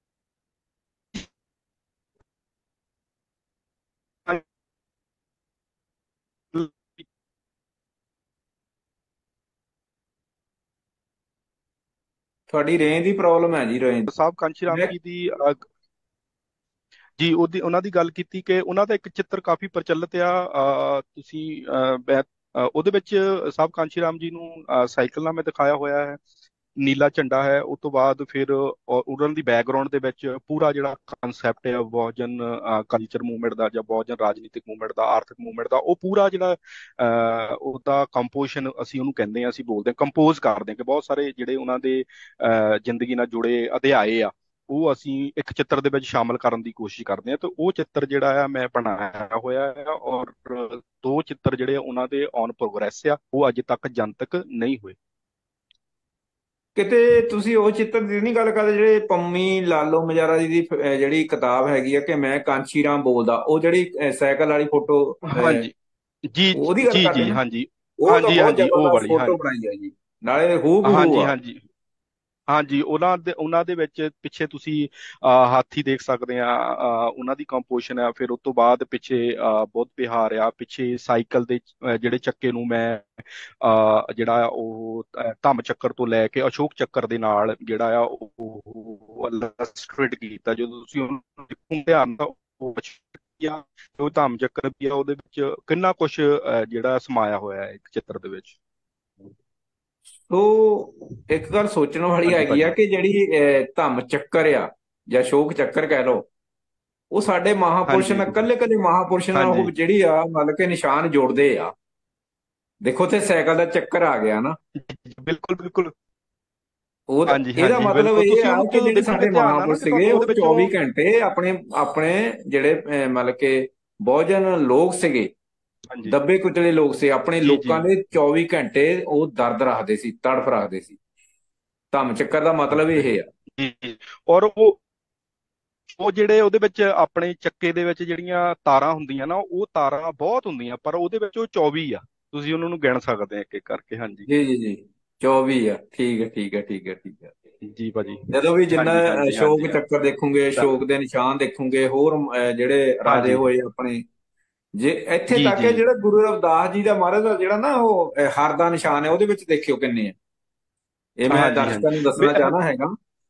ਤੁਹਾਡੀ ਰੇਂਜ ਦੀ ਪ੍ਰੋਬਲਮ ਹੈ ਜੀ, ਰੇਂਜ। ਸਾਹਿਬ ਕਾਂਚੀ ਰਾਮ ਮੈਂ ਜੀ ਦੀ ਅਹ, ਜੀ ਉਹਦੀ ਉਹਨਾਂ ਦੀ ਗੱਲ ਕੀਤੀ ਕਿ ਉਹਨਾਂ ਦਾ ਇੱਕ ਚਿੱਤਰ ਕਾਫੀ ਪ੍ਰਚਲਿਤ ਆ। ਅਹ, ਤੁਸੀਂ ਅਹ, ਮੈਂ ਅਹ, ਉਹਦੇ ਵਿੱਚ ਸਾਹਿਬ ਕਾਂਚੀ ਰਾਮ ਜੀ ਨੂੰ ਅਹ, ਸਾਈਕਲ ਨਾਲ ਮੈਂ ਦਿਖਾਇਆ ਹੋਇਆ ਹੈ, ਨੀਲਾ ਝੰਡਾ ਹੈ। ਉਸ ਤੋਂ ਬਾਅਦ ਫਿਰ ਔਰ ਉਹਨਾਂ ਦੀ ਬੈਕਗਰਾਉਂਡ ਦੇ ਵਿੱਚ ਪੂਰਾ ਜਿਹੜਾ ਕਨਸੈਪਟ ਹੈ ਬਹੁਜਨ ਕਲਚਰ ਮੂਵਮੈਂਟ ਦਾ, ਜਾਂ ਬਹੁਜਨ ਰਾਜਨੀਤਿਕ ਮੂਵਮੈਂਟ ਦਾ, ਆਰਥਿਕ ਮੂਵਮੈਂਟ ਦਾ, ਉਹ ਪੂਰਾ ਜਿਹੜਾ ਅਹ, ਉਹਦਾ ਕੰਪੋਜੀਸ਼ਨ ਅਸੀਂ ਉਹਨੂੰ ਕਹਿੰਦੇ ਹਾਂ, ਅਸੀਂ ਬੋਲਦੇ ਹਾਂ ਕੰਪੋਜ਼ ਕਰਦੇ ਹਾਂ, ਕਿ ਬਹੁਤ ਸਾਰੇ ਜਿਹੜੇ ਉਹਨਾਂ ਦੇ ਅਹ, ਜ਼ਿੰਦਗੀ ਨਾਲ ਜੁੜੇ ਅਧਿਆਏ ਆ, ਉਹ ਅਸੀਂ ਇੱਕ ਚਿੱਤਰ ਦੇ ਵਿੱਚ ਸ਼ਾਮਲ ਕਰਨ ਦੀ ਕੋਸ਼ਿਸ਼ ਕਰਦੇ ਹਾਂ। ਤੇ ਉਹ ਚਿੱਤਰ ਜਿਹੜਾ ਆ ਮੈਂ ਬਣਾਇਆ ਹੋਇਆ ਆ, ਔਰ ਦੋ ਚਿੱਤਰ ਜਿਹੜੇ ਆ ਉਹਨਾਂ ਦੇ ਔਨ ਪ੍ਰੋਗਰੈਸ ਆ, ਉਹ ਅਜੇ ਤੱਕ ਜਨਤਕ ਨਹੀਂ ਹੋਏ। ਕਿਤੇ ਤੁਸੀਂ ਉਹ ਚਿੱਤਰ ਦੀ ਨਹੀਂ ਗੱਲ ਕਰਦੇ ਜਿਹੜੇ ਪੰਮੀ ਲਾਲੋ ਮਜਾਰਾ ਜੀ ਦੀ ਅਹ, ਜਿਹੜੀ ਕਿਤਾਬ ਹੈਗੀ ਆ ਕਿ ਮੈਂ ਕਾਂਚੀ ਰਾਮ ਬੋਲਦਾ, ਉਹ ਜਿਹੜੀ ਅਹ, ਸਾਈਕਲ ਵਾਲੀ ਫੋਟੋ, ਹਾਂਜੀ, ਜੀ ਉਹਦੀ ਗੱਲ ਜੀ ਕਰਦੇ ਜੀ, ਨਾ? ਹਾਂਜੀ ਉਹ ਤਾਂ ਹਾਂਜੀ ਬਹੁਤ ਹਾਂਜੀ, ਉਹ ਜ਼ਬਰਦਸਤ ਵਾਲੀ, ਫੋਟੋ ਹਾਂਜੀ ਬਣਾਈ ਹੈ ਜੀ, ਨਾਲੇ ਹੂ ਬਹੂ ਹਾਂਜੀ ਆ। ਹਾਂਜੀ ਹਾਂਜੀ। ਉਹਨਾਂ ਦੇ ਉਹਨਾਂ ਦੇ ਵਿੱਚ ਪਿੱਛੇ ਤੁਸੀਂ ਅਹ, ਹਾਥੀ ਦੇਖ ਸਕਦੇ ਆ, ਅਹ, ਉਹਨਾਂ ਦੀ ਕੰਪੋਜੀਸ਼ਨ ਆ। ਫਿਰ ਉਸ ਤੋਂ ਬਾਅਦ ਪਿੱਛੇ ਅਹ, ਬੁੱਧ ਵਿਹਾਰ ਆ, ਪਿੱਛੇ ਸਾਈਕਲ ਦੇ ਅਹ, ਜਿਹੜੇ ਚੱਕੇ ਨੂੰ ਮੈਂ ਅਹ, ਜਿਹੜਾ ਆ ਉਹ ਅਹ, ਧੰਮ ਚੱਕਰ ਤੋਂ ਲੈ ਕੇ ਅਸ਼ੋਕ ਚੱਕਰ ਦੇ ਨਾਲ ਜਿਹੜਾ ਆ ਉਹ ਇਲਸਟ੍ਰੇਟ ਕੀਤਾ। ਜਦੋਂ ਤੁਸੀਂ ਉਹਨੂੰ ਦੇਖੋ ਧਿਆਨ ਨਾਲ, ਉਹ ਆ ਉਹ ਧੰਮ ਚੱਕਰ ਵੀ ਆ, ਉਹਦੇ ਵਿੱਚ ਕਿੰਨਾ ਕੁਛ ਅਹ, ਜਿਹੜਾ ਸਮਾਇਆ ਹੋਇਆ ਹੈ ਇੱਕ ਚਿੱਤਰ ਦੇ ਵਿੱਚ। ਸੋ ਇੱਕ ਗੱਲ ਸੋਚਣ ਵਾਲੀ ਹਾਂਜੀ ਹੈਗੀ ਆ ਭਾਜੀ। ਕਿ ਜਿਹੜੀ ਅਹ, ਧੰਮ ਚੱਕਰ ਆ ਜਾਂ ਅਸ਼ੋਕ ਚੱਕਰ ਕਹਿ ਲਓ, ਉਹ ਸਾਡੇ ਮਹਾਪੁਰਸ਼ ਹਾਂਜੀ ਨਾਲ ਇਕੱਲੇ ਇਕੱਲੇ ਮਹਾਪੁਰਸ਼ ਨਾਲ ਹਾਂਜੀ, ਉਹ ਜਿਹੜੀ ਆ ਮਤਲਬ ਕਿ ਨਿਸ਼ਾਨ ਜੋੜਦੇ ਆ। ਦੇਖੋ ਤੇ ਸਾਈਕਲ ਦਾ ਚੱਕਰ ਆ ਗਿਆ ਨਾ। ਬਿਲਕੁਲ ਬਿਲਕੁਲ। ਉਹ ਤਾਂ- ਹਾਂਜੀ ਇਹਦਾ ਹਾਂਜੀ ਮਤਲਬ ਬਿਲਕੁਲ, ਇਹ ਤੁਸੀਂ ਆ ਉਹਨੂੰ ਕਿ ਜਦੋਂ ਜਿਹੜੇ ਦੇਖੋਗੇ ਸਾਡੇ ਧਿਆਨ ਨਾਲ ਨਾ, ਮਹਾਪੁਰਸ਼ ਤੇ ਸੀਗੇ ਤੁਹਾਨੂੰ ਉਹ ਉਹਦੇ ਚੌਵੀ ਵਿੱਚੋਂ। ਘੰਟੇ ਆਪਣੇ ਆਪਣੇ ਜਿਹੜੇ ਅਹ, ਮਤਲਬ ਕਿ ਬਹੁਜਨ ਲੋਕ ਸੀਗੇ, ਹਾਂਜੀ ਦੱਬੇ ਕੁਚਲੇ ਲੋਕ ਸੀ, ਆਪਣੇ ਜੀ ਲੋਕਾਂ ਜੀ ਦੇ ਚੌਵੀ ਘੰਟੇ ਉਹ ਦਰਦ ਰੱਖਦੇ ਸੀ, ਤੜਫ ਰੱਖਦੇ ਸੀ। ਧੰਮ ਚੱਕਰ ਦਾ ਮਤਲਬ ਇਹ ਆ। ਜੀ ਜੀ। ਔਰ ਉਹ ਉਹ ਜਿਹੜੇ ਉਹਦੇ ਵਿੱਚ ਆਪਣੇ ਚੱਕੇ ਦੇ ਵਿੱਚ ਜਿਹੜੀਆਂ ਤਾਰਾਂ ਹੁੰਦੀਆਂ ਨਾ, ਉਹ ਤਾਰਾਂ ਬਹੁਤ ਹੁੰਦੀਆਂ, ਪਰ ਉਹਦੇ ਵਿੱਚ ਉਹ ਚੌਵੀ ਆ। ਤੁਸੀਂ ਉਹਨਾਂ ਨੂੰ ਗਿਣ ਸਕਦੇ ਆ ਇੱਕ ਇੱਕ ਕਰਕੇ। ਹਾਂਜੀ ਜੀ ਜੀ ਜੀ, ਚੌਵੀ ਆ। ਠੀਕ ਹੈ ਠੀਕ ਹੈ ਠੀਕ ਹੈ ਠੀਕ ਹੈ। ਜੀ ਭਾਜੀ। ਜਦੋਂ ਵੀ ਜਿੰਨਾ ਹਾਂਜੀ ਅਹ, ਹਾਂਜੀ ਅਸ਼ੋਕ ਹਾਂਜੀ ਚੱਕਰ ਦੇਖੋਗੇ, ਤਾਂ- ਅਸ਼ੋਕ ਦੇ ਨਿਸ਼ਾਨ ਦੇਖੋਗੇ, ਹੋਰ ਅਹ, ਜਿਹੜੇ ਰਾਜੇ ਹਾਂਜੀ ਹੋਏ ਆਪਣੇ, ਜੇ ਇੱਥੇ ਜੀ ਤੱਕ ਜੀ ਹੈ ਜਿਹੜਾ ਗੁਰੂ ਰਵਿਦਾਸ ਜੀ ਦਾ ਮਹਾਰਾਜ ਦਾ ਜਿਹੜਾ ਨਾ ਉਹ ਅਹ, ਹਰ ਦਾ ਨਿਸ਼ਾਨ ਹੈ, ਉਹਦੇ ਵਿੱਚ ਦੇਖਿਓ ਕਿੰਨੇ ਆ। ਇਹ ਮੈਂ ਹਾਂਜੀ ਹਾਂਜੀ ਦਰਸ਼ਕਾਂ ਨੂੰ ਦੱਸਣਾ ਵੇ- ਚਾਹਨਾ ਹੈਗਾ।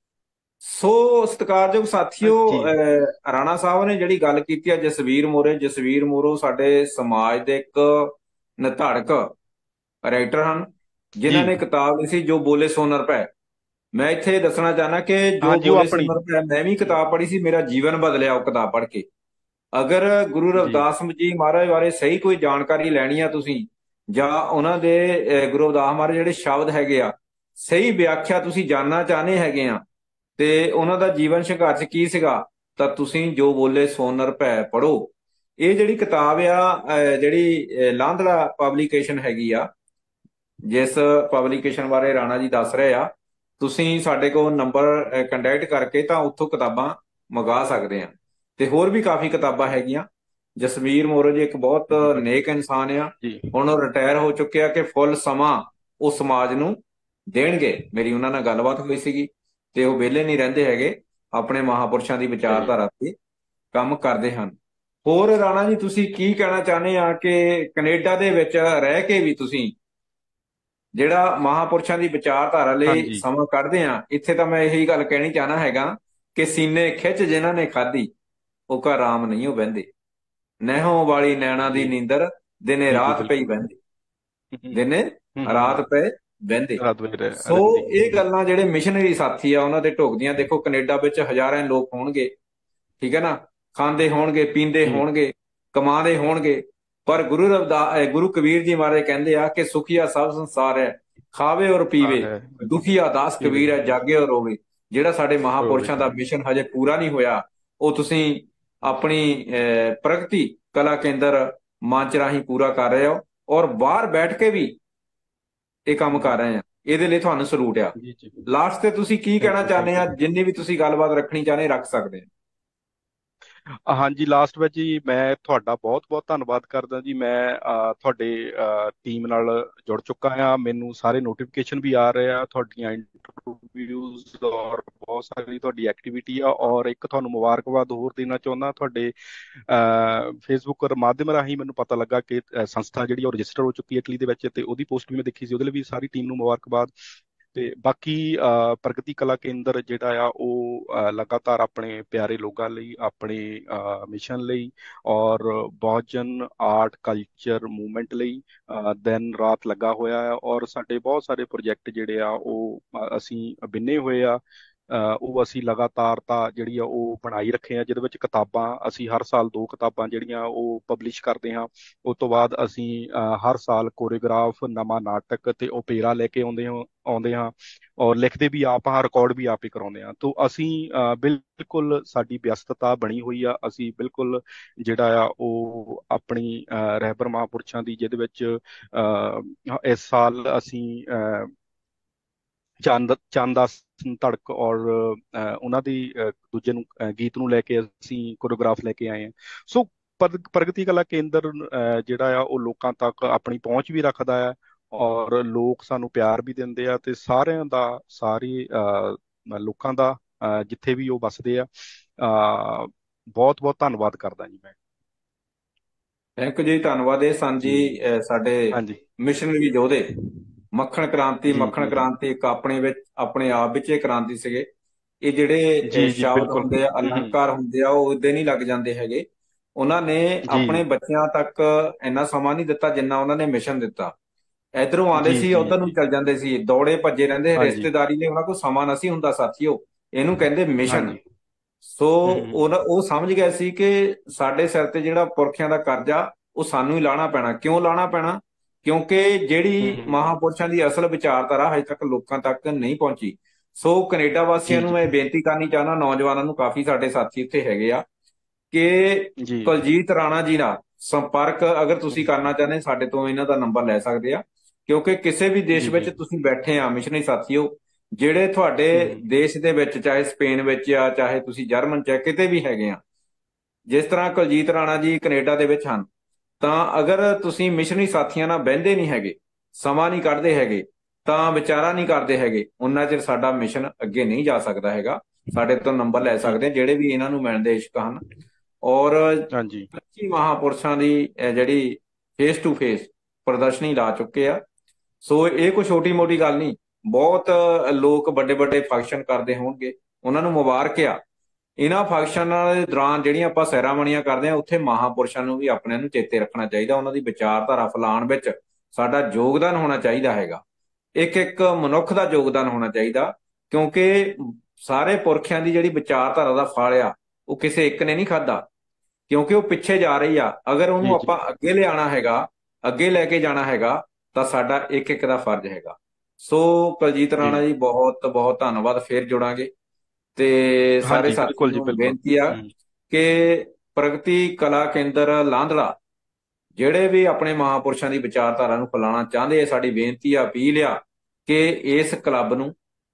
ਸੋ ਸਤਿਕਾਰਯੋਗ ਸਾਥੀਓ, ਜੀ ਅਹ, ਰਾਣਾ ਸਾਹਿਬ ਨੇ ਜਿਹੜੀ ਗੱਲ ਕੀਤੀ ਹੈ ਜਸਵੀਰ ਮੋਰੇ, ਜਸਵੀਰ ਮੋਰੋ ਸਾਡੇ ਸਮਾਜ ਦੇ ਇੱਕ ਨਿਧੜਕ ਰਾਈਟਰ ਹਨ, ਜੀ ਜਿਨ੍ਹਾਂ ਨੇ ਕਿਤਾਬ ਲਿਖੀ ਜੋ ਬੋਲੇ ਸੋ ਨਰ ਭੈ। ਮੈਂ ਇੱਥੇ ਦੱਸਣਾ ਚਾਹਨਾ ਕਿ ਜੋ ਹਾਂਜੀ, ਉਹ ਬੋਲੇ ਸੋ ਆਪਣੀ। ਨਰ ਭੈ ਮੈਂ ਵੀ ਕਿਤਾਬ ਪੜ੍ਹੀ ਸੀ, ਮੇਰਾ ਜੀਵਨ ਬਦਲਿਆ ਉਹ ਕਿਤਾਬ ਪੜ੍ਹ ਕੇ। ਅਗਰ ਗੁਰੂ ਜੀ ਰਵਿਦਾਸ ਜੀ ਮਹਾਰਾਜ ਬਾਰੇ ਸਹੀ ਕੋਈ ਜਾਣਕਾਰੀ ਲੈਣੀ ਆ ਤੁਸੀਂ, ਜਾਂ ਉਹਨਾਂ ਦੇ ਅਹ, ਗੁਰੂ ਰਵਿਦਾਸ ਮਹਾਰਾਜ ਜਿਹੜੇ ਸ਼ਬਦ ਹੈਗੇ ਆ, ਸਹੀ ਵਿਆਖਿਆ ਤੁਸੀਂ ਜਾਣਨਾ ਚਾਹਨੇ ਹੈਗੇ ਆ, ਤੇ ਉਹਨਾਂ ਦਾ ਜੀਵਨ ਸੰਘਰਸ਼ ਕੀ ਸੀਗਾ, ਤਾਂ ਤੁਸੀਂ ਜੋ ਬੋਲੇ ਸੋ ਨਰ ਭੈ ਪੜੋ। ਇਹ ਜਿਹੜੀ ਕਿਤਾਬ ਆ, ਅਹ, ਜਿਹੜੀ ਅਹ, ਲਾਂਦੜਾ ਪਬਲੀਕੇਸ਼ਨ ਹੈਗੀ ਆ, ਜਿਸ ਪਬਲੀਕੇਸ਼ਨ ਬਾਰੇ ਰਾਣਾ ਜੀ ਦੱਸ ਰਹੇ ਆ, ਤੁਸੀਂ ਸਾਡੇ ਕੋਲ ਨੰਬਰ ਕੰਟੈਕਟ ਕਰਕੇ ਤਾਂ ਉੱਥੋਂ ਕਿਤਾਬਾਂ ਮੰਗਾ ਸਕਦੇ ਆ। ਤੇ ਹੋਰ ਵੀ ਕਾਫੀ ਕਿਤਾਬਾਂ ਹੈਗੀਆਂ। ਜਸਵੀਰ ਮੋਰੋ ਜੀ ਇੱਕ ਬਹੁਤ ਜੀ ਭਾਜੀ। ਨੇਕ ਇਨਸਾਨ ਆ। ਜੀ ਹੁਣ ਉਹ ਰਿਟਾਇਰ ਹੋ ਚੁੱਕੇ ਆ ਕਿ ਫੁੱਲ ਸਮਾਂ ਉਹ ਸਮਾਜ ਨੂੰ ਦੇਣਗੇ। ਮੇਰੀ ਉਹਨਾਂ ਨਾਲ ਗੱਲਬਾਤ ਹੋਈ ਸੀਗੀ, ਤੇ ਉਹ ਵਿਹਲੇ ਨਹੀਂ ਰਹਿੰਦੇ ਹੈਗੇ, ਆਪਣੇ ਮਹਾਪੁਰਸ਼ਾਂ ਦੀ ਜੀ ਵਿਚਾਰਧਾਰਾ ਤੇ ਕੰਮ ਕਰਦੇ ਹਨ। ਹੋਰ ਰਾਣਾ ਜੀ, ਤੁਸੀਂ ਕੀ ਕਹਿਣਾ ਚਾਹੁੰਦੇ ਆ ਕਿ ਕੈਨੇਡਾ ਦੇ ਵਿੱਚ ਰਹਿ ਕੇ ਵੀ ਤੁਸੀਂ ਜਿਹੜਾ ਮਹਾਪੁਰਸ਼ਾਂ ਦੀ ਵਿਚਾਰਧਾਰਾ ਲਈ ਹਾਂਜੀ ਸਮਾਂ ਕੱਢਦੇ ਆ? ਇੱਥੇ ਤਾਂ ਮੈਂ ਇਹੀ ਗੱਲ ਕਹਿਣੀ ਚਾਹਨਾ ਹੈਗਾ ਕਿ ਸੀਨੇ ਖਿੱਚ ਜਿਨ੍ਹਾਂ ਨੇ ਖਾਧੀ, ਉਹ ਘਰ ਆਰਾਮ ਨਹੀਂ ਉਹ ਬਹਿੰਦੇ। ਨਹਿਓ ਵਾਲੀ ਨੈਣਾ ਦੀ ਜੀ ਨੀਂਦਰ ਦਿਨੇ ਜੀ ਜੀ ਰਾਤ ਪਈ ਬਿਲਕੁਲ। ਬਹਿੰਦੇ, ਹੂੰ ਦਿਨੇ ਹੂੰ ਰਾਤ ਹੂੰ। ਪਏ ਬਹਿੰਦੇ। ਰਾਤ ਵੇਲੇ ਰਹਿ- ਸੋ ਰਹਿੰਦੀ। ਇਹ ਗੱਲਾਂ ਜਿਹੜੇ ਮਿਸ਼ਨਰੀ ਸਾਥੀ ਆ ਉਹਨਾਂ ਦੇ ਢੁਕਦੀਆਂ। ਦੇਖੋ ਕੈਨੇਡਾ ਵਿੱਚ ਹਜ਼ਾਰਾਂ ਲੋਕ ਹੋਣਗੇ, ਠੀਕ ਹੈ ਨਾ, ਖਾਂਦੇ ਹੋਣਗੇ, ਪੀਂਦੇ ਜੀ ਹੋਣਗੇ, ਕਮਾਉਂਦੇ ਹੋਣਗੇ, ਪਰ ਗੁਰੂ ਰਵਿਦਾਸ ਅਹ ਗੁਰੂ ਕਬੀਰ ਜੀ ਮਹਾਰਾਜ ਕਹਿੰਦੇ ਆ ਕਿ ਸੁਖੀਆ ਸਭ ਸੰਸਾਰ ਹੈ, ਖਾਵੇ ਔਰ ਹਾਂ ਪੀਵੇ, ਹੈ। ਦੁਖੀਆ ਦਾਸ ਇਹ ਕਬੀਰ ਹੈ, ਜਾਗੇ ਔਰ ਰੋਵੇ। ਜਿਹੜਾ ਸਾਡੇ ਰੋਵੇ। ਮਹਾਪੁਰਸ਼ਾਂ ਦਾ ਮਿਸ਼ਨ ਹਜੇ ਪੂਰਾ ਨਹੀਂ ਹੋਇਆ, ਉਹ ਤੁਸੀਂ ਆਪਣੀ ਅਹ, ਪ੍ਰਗਤੀ ਕਲਾ ਕੇਂਦਰ ਮੰਚ ਰਾਹੀਂ ਪੂਰਾ ਕਰ ਰਹੇ ਹੋ, ਔਰ ਬਾਹਰ ਬੈਠ ਕੇ ਵੀ ਇਹ ਕੰਮ ਕਰ ਹੂੰ, ਰਹੇ ਆ। ਇਹਦੇ ਲਈ ਤੁਹਾਨੂੰ ਸਲੂਟ ਆ। ਜੀ ਜੀ। ਲਾਸਟ ਤੇ ਤੁਸੀਂ ਕੀ ਕਹਿਣਾ ਥੈਂਕ ਯੂ ਚਾਹੁੰਦੇ ਥੈਂਕ ਆ? ਯੂ। ਜਿੰਨੀ ਵੀ ਤੁਸੀਂ ਗੱਲਬਾਤ ਰੱਖਣੀ ਚਾਹੁੰਦੇ ਰੱਖ ਸਕਦੇ ਆ। ਹਾਂਜੀ, ਲਾਸਟ ਵਿੱਚ ਜੀ ਮੈਂ ਤੁਹਾਡਾ ਬਹੁਤ ਬਹੁਤ ਧੰਨਵਾਦ ਕਰਦਾ ਜੀ। ਮੈਂ ਅਹ, ਤੁਹਾਡੇ ਟੀਮ ਨਾਲ ਜੁੜ ਚੁੱਕਾ ਹਾਂ। ਮੈਨੂੰ ਸਾਰੇ ਨੋਟੀਫਿਕੇਸ਼ਨ ਵੀ ਆ ਰਹੇ ਆ ਤੁਹਾਡੀਆਂ ਇੰਟਰਵਿਊਜ਼, ਔਰ ਬਹੁਤ ਸਾਰੀ ਤੁਹਾਡੀ ਐਕਟੀਵਿਟੀ ਆ। ਔਰ ਇੱਕ ਤੁਹਾਨੂੰ ਮੁਬਾਰਕਬਾਦ ਹੋਰ ਦੇਣਾ ਚਾਹੁੰਦਾ, ਤੁਹਾਡੇ ਫੇਸਬੁੱਕ ਮਾਧਿਅਮ ਰਾਹੀਂ ਮੈਨੂੰ ਪਤਾ ਲੱਗਾ ਕਿ ਅਹ, ਸੰਸਥਾ ਜਿਹੜੀ ਉਹ ਰਜਿਸਟਰ ਹੋ ਚੁੱਕੀ ਹੈ ਇਟਲੀ ਦੇ ਵਿੱਚ, ਤੇ ਉਹਦੀ ਪੋਸਟ ਵੀ ਮੈਂ ਦੇਖੀ ਸੀ। ਉਹਦੇ ਲਈ ਵੀ ਸਾਰੀ ਟੀਮ ਨੂੰ ਮੁਬਾਰਕਬਾਦ। ਤੇ ਬਾਕੀ ਅਹ, ਪ੍ਰਗਤੀ ਕਲਾ ਕੇਂਦਰ ਜਿਹੜਾ ਆ ਉਹ ਅਹ, ਲਗਾਤਾਰ ਆਪਣੇ ਪਿਆਰੇ ਲੋਕਾਂ ਲਈ, ਆਪਣੇ ਮਿਸ਼ਨ ਲਈ, ਔਰ ਬਹੁਜਨ ਆਰਟ ਕਲਚਰ ਮੂਵਮੈਂਟ ਲਈ ਅਹ, ਦਿਨ ਰਾਤ ਲੱਗਾ ਹੋਇਆ ਆ। ਔਰ ਸਾਡੇ ਬਹੁਤ ਸਾਰੇ ਪ੍ਰੋਜੈਕਟ ਜਿਹੜੇ ਆ ਉਹ ਅ, ਅਸੀਂ ਬਿੰਨੇ ਹੋਏ ਆ। ਅ, ਉਹ ਅਸੀਂ ਲਗਾਤਾਰਤਾ ਜਿਹੜੀ ਆ ਉਹ ਬਣਾਈ ਰੱਖੇ ਆ, ਜਿਹਦੇ ਵਿੱਚ ਕਿਤਾਬਾਂ ਅਸੀਂ ਹਰ ਸਾਲ ਦੋ ਕਿਤਾਬਾਂ ਜਿਹੜੀਆਂ ਉਹ ਪਬਲਿਸ਼ ਕਰਦੇ ਹਾਂ। ਉਸ ਤੋਂ ਬਾਅਦ ਅਸੀਂ ਅ, ਹਰ ਸਾਲ ਕੋਰੀਓਗ੍ਰਾਫ, ਨਵਾਂ ਨਾਟਕ ਤੇ ਓਪੇਰਾ ਲੈ ਕੇ ਆਉਂਦੇ ਹਾਂ ਆਉਂਦੇ ਹਾਂ ਔਰ ਲਿਖਦੇ ਵੀ ਆਪ ਹਾਂ, ਰਿਕਾਰਡ ਵੀ ਆਪ ਹੀ ਕਰਾਉਂਦੇ ਹਾਂ। ਤੋਂ ਅਸੀਂ ਅ, ਬਿਲਕੁਲ ਸਾਡੀ ਵਿਅਸਤਤਾ ਬਣੀ ਹੋਈ ਆ। ਅਸੀਂ ਬਿਲਕੁਲ ਜਿਹੜਾ ਆ ਉਹ ਆਪਣੀ ਅ, ਰਹਿਬਰ ਮਹਾਂਪੁਰਸ਼ਾਂ ਦੀ, ਜਿਹਦੇ ਵਿੱਚ ਅ, ਇਸ ਸਾਲ ਅਸੀਂ ਅ, ਚੰਦ ਚੰਦਾਸ ਧੜਕ ਔਰ ਅ, ਉਹਨਾਂ ਦੀ ਅ, ਦੂਜੇ ਨੂੰ ਅ, ਗੀਤ ਨੂੰ ਲੈ ਕੇ ਅਸੀਂ ਕੋਰੀਓਗ੍ਰਾਫ ਲੈ ਕੇ ਆਏ ਹਾਂ। ਸੋ ਪਰ- ਪ੍ਰਗਤੀ ਕਲਾ ਕੇਂਦਰ ਅ, ਜਿਹੜਾ ਆ ਉਹ ਲੋਕਾਂ ਤੱਕ ਆਪਣੀ ਪਹੁੰਚ ਵੀ ਰੱਖਦਾ ਹੈ ਔਰ ਲੋਕ ਸਾਨੂੰ ਪਿਆਰ ਵੀ ਦਿੰਦੇ ਆ। ਤੇ ਸਾਰਿਆਂ ਦਾ, ਸਾਰੇ ਅ, ਲੋਕਾਂ ਦਾ, ਅ, ਜਿੱਥੇ ਵੀ ਉਹ ਵੱਸਦੇ ਆ, ਬਹੁਤ ਬਹੁਤ ਧੰਨਵਾਦ ਕਰਦਾ ਜੀ ਮੈਂ। ਥੈਂਕ ਯੂ ਜੀ, ਧੰਨਵਾਦ। ਇਹ ਸਨ ਜੀ ਜੀ। ਅਹ ਸਾਡੇ ਹਾਂਜੀ। ਮਿਸ਼ਨਰੀ ਯੋਧੇ। ਮੱਖਣ ਕ੍ਰਾਂਤੀ, ਜੀ ਮੱਖਣ ਜੀ ਜੀ ਕ੍ਰਾਂਤੀ ਇੱਕ ਆਪਣੇ ਵਿੱਚ, ਆਪਣੇ ਆਪ ਵਿੱਚ ਇਹ ਕ੍ਰਾਂਤੀ ਸੀਗੇ। ਇਹ ਜਿਹੜੇ ਅਹ ਜੀ ਜੀ ਸ਼ਬਦ ਬਿਲਕੁਲ। ਹੁੰਦੇ ਆ, ਹਮ ਹਮ। ਅਲੰਕਾਰ ਹੁੰਦੇ ਆ, ਉਹ ਉਦੇ ਨਹੀਂ ਲੱਗ ਜਾਂਦੇ ਹੈਗੇ। ਉਹਨਾਂ ਨੇ ਜੀ ਆਪਣੇ ਬੱਚਿਆਂ ਤੱਕ ਇੰਨਾ ਸਮਾਂ ਨਹੀਂ ਦਿੱਤਾ ਜਿੰਨਾ ਉਹਨਾਂ ਨੇ ਮਿਸ਼ਨ ਦਿੱਤਾ। ਇਧਰੋਂ ਆਉਂਦੇ ਜੀ ਸੀ, ਜੀ ਉਧਰ ਨੂੰ ਜੀ। ਚੱਲ ਜਾਂਦੇ ਸੀ, ਦੌੜੇ ਭੱਜੇ ਰਹਿੰਦੇ, ਹਾਂਜੀ ਰਿਸ਼ਤੇਦਾਰੀ ਲਈ ਉਹਨਾਂ ਕੋਲ ਸਮਾਂ ਨਹੀਂ ਸੀ ਹੁੰਦਾ ਸਾਥੀਓ। ਇਹਨੂੰ ਕਹਿੰਦੇ ਮਿਸ਼ਨ। ਹਾਂਜੀ। ਸੋ ਹਮ ਹਮ ਉਹ ਉਹ ਸਮਝ ਗਏ ਸੀ ਕਿ ਸਾਡੇ ਸਿਰ ਤੇ ਜਿਹੜਾ ਪੁਰਖਿਆਂ ਦਾ ਕਰਜ਼ਾ, ਉਹ ਸਾਨੂੰ ਹੀ ਲਾਣਾ ਪੈਣਾ। ਕਿਉਂ ਲਾਣਾ ਪੈਣਾ? ਕਿਉਂਕਿ ਹਮ ਜਿਹੜੀ ਹਮ। ਮਹਾਂਪੁਰਸ਼ਾਂ ਦੀ ਅਸਲ ਵਿਚਾਰਧਾਰਾ ਹਜੇ ਤੱਕ ਲੋਕਾਂ ਤੱਕ ਨਹੀਂ ਪਹੁੰਚੀ। ਸੋ ਕੈਨੇਡਾ ਵਾਸੀਆਂ ਜੀ ਨੂੰ ਜੀ ਮੈਂ ਬੇਨਤੀ ਕਰਨੀ ਚਾਹੁੰਦਾ, ਨੌਜਵਾਨਾਂ ਨੂੰ, ਕਾਫੀ ਸਾਡੇ ਸਾਥੀ ਇੱਥੇ ਹੈਗੇ ਆ, ਕਿ ਜੀ। ਕੁਲਜੀਤ ਰਾਣਾ ਜੀ ਨਾਲ ਸੰਪਰਕ ਅਗਰ ਤੁਸੀਂ ਕਰਨਾ ਚਾਹੁੰਦੇ, ਸਾਡੇ ਤੋਂ ਇਹਨਾਂ ਦਾ ਨੰਬਰ ਲੈ ਸਕਦੇ ਆ। ਕਿਉਂਕਿ ਕਿਸੇ ਵੀ ਦੇਸ਼ ਜੀ ਵਿੱਚ ਜੀ। ਤੁਸੀਂ ਬੈਠੇ ਆ ਮਿਸ਼ਨਰੀ ਸਾਥੀਓ, ਜਿਹੜੇ ਤੁਹਾਡੇ ਹਮ ਦੇਸ਼ ਦੇ ਵਿੱਚ, ਚਾਹੇ ਸਪੇਨ ਵਿੱਚ ਆ, ਚਾਹੇ ਤੁਸੀਂ ਜਰਮਨ ਚ ਆ, ਕਿਤੇ ਵੀ ਹੈਗੇ ਆ, ਜਿਸ ਤਰ੍ਹਾਂ ਕੁਲਜੀਤ ਰਾਣਾ ਜੀ ਕੈਨੇਡਾ ਦੇ ਵਿੱਚ ਹਨ, ਤਾਂ ਅਗਰ ਤੁਸੀਂ ਮਿਸ਼ਨਰੀ ਸਾਥੀਆਂ ਨਾਲ ਬਹਿੰਦੇ ਨਹੀਂ ਹੈਗੇ, ਸਮਾਂ ਨਹੀਂ ਕੱਢਦੇ ਹੈਗੇ, ਤਾਂ ਵਿਚਾਰਾ ਨਹੀਂ ਕਰਦੇ ਹੈਗੇ, ਉਹਨਾਂ ਚਿਰ ਸਾਡਾ ਮਿਸ਼ਨ ਅੱਗੇ ਨਹੀਂ ਜਾ ਸਕਦਾ ਹੈਗਾ। ਸਾਡੇ ਤੋਂ ਨੰਬਰ ਲੈ ਜੀ ਸਕਦੇ ਆ, ਜੀ। ਜਿਹੜੇ ਵੀ ਇਹਨਾਂ ਨੂੰ ਮਿਲਣ ਦੇ ਇਛੁਕ ਹਨ। ਔਰ ਹਾਂਜੀ। ਪੱਚੀ ਮਹਾਂਪੁਰਸ਼ਾਂ ਦੀ ਅਹ ਜਿਹੜੀ ਫੇਸ ਟੂ ਫੇਸ ਪ੍ਰਦਰਸ਼ਨੀ ਲਾ ਚੁੱਕੇ ਆ। ਸੋ ਇਹ ਕੋਈ ਛੋਟੀ ਮੋਟੀ ਗੱਲ ਨਹੀਂ। ਬਹੁਤ ਲੋਕ ਵੱਡੇ ਵੱਡੇ ਫੰਕਸ਼ਨ ਕਰਦੇ ਹੋਣਗੇ, ਉਹਨਾਂ ਨੂੰ ਮੁਬਾਰਕ ਆ। ਇਹਨਾਂ ਫੰਕਸ਼ਨਾਂ ਦੇ ਦੌਰਾਨ ਜਿਹੜੀਆਂ ਆਪਾਂ ਸੈਰਾਮਨੀਆਂ ਕਰਦੇ ਆ, ਉੱਥੇ ਮਹਾਂਪੁਰਸ਼ਾਂ ਨੂੰ ਵੀ ਆਪਣੇ ਨੂੰ ਚੇਤੇ ਰੱਖਣਾ ਚਾਹੀਦਾ। ਉਹਨਾਂ ਦੀ ਵਿਚਾਰਧਾਰਾ ਫੈਲਾਉਣ ਵਿੱਚ ਸਾਡਾ ਯੋਗਦਾਨ ਹੋਣਾ ਚਾਹੀਦਾ ਹੈਗਾ। ਇੱਕ ਇੱਕ ਮਨੁੱਖ ਦਾ ਯੋਗਦਾਨ ਹੋਣਾ ਚਾਹੀਦਾ, ਕਿਉਂਕਿ ਸਾਰੇ ਪੁਰਖਿਆਂ ਦੀ ਜਿਹੜੀ ਵਿਚਾਰਧਾਰਾ ਦਾ ਫਲ ਆ, ਉਹ ਕਿਸੇ ਇੱਕ ਨੇ ਨਹੀਂ ਖਾਧਾ। ਕਿਉਂਕਿ ਉਹ ਪਿੱਛੇ ਜਾ ਰਹੀ ਆ। ਅਗਰ ਉਹਨੂੰ ਜੀ ਜੀ। ਆਪਾਂ ਅੱਗੇ ਲਿਆਣਾ ਹੈਗਾ, ਅੱਗੇ ਲੈ ਕੇ ਜਾਣਾ ਹੈਗਾ, ਤਾਂ ਸਾਡਾ ਇੱਕ ਇੱਕ ਦਾ ਫਰਜ਼ ਹੈਗਾ। ਸੋ ਕੁਲਜੀਤ ਜੀ। ਰਾਣਾ ਜੀ, ਬਹੁਤ ਬਹੁਤ ਧੰਨਵਾਦ। ਫੇਰ ਜੁੜਾਂਗੇ। ਤੇ ਸਾਰੇ ਹਾਂਜੀ ਸਾਥੀਆਂ ਬਿਲਕੁਲ ਜੀ ਨੂੰ ਬਿਲਕੁਲ। ਬੇਨਤੀ ਆ ਹਮ। ਕਿ ਪ੍ਰਗਤੀ ਕਲਾ ਕੇਂਦਰ ਲਾਂਧੜਾ, ਜਿਹੜੇ ਵੀ ਆਪਣੇ ਮਹਾਂਪੁਰਸ਼ਾਂ ਦੀ ਵਿਚਾਰਧਾਰਾ ਨੂੰ ਫੈਲਾਉਣਾ ਚਾਹੁੰਦੇ ਆ, ਸਾਡੀ ਬੇਨਤੀ ਆ, ਅਪੀਲ ਆ, ਕਿ ਇਸ ਕਲੱਬ ਨੂੰ,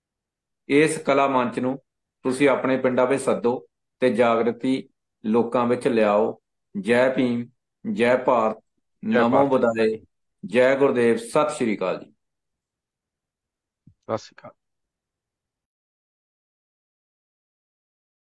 ਇਸ ਕਲਾ ਮੰਚ ਨੂੰ ਤੁਸੀਂ ਆਪਣੇ ਪਿੰਡਾਂ ਵਿੱਚ ਸੱਦੋ ਤੇ ਜਾਗਰਤੀ ਲੋਕਾਂ ਵਿੱਚ ਲਿਆਓ। ਜੈ ਭੀਮ, ਜੈ ਭਾਰਤ, ਜੈ ਨਮੋ ਭਾਰਤ ਜੀ। ਬੁੱਧਾਏ, ਜੈ ਗੁਰਦੇਵ, ਸਤਿ ਸ਼੍ਰੀ ਅਕਾਲ ਜੀ। ਸਤਿ ਸ਼੍ਰੀ ਅਕਾਲ।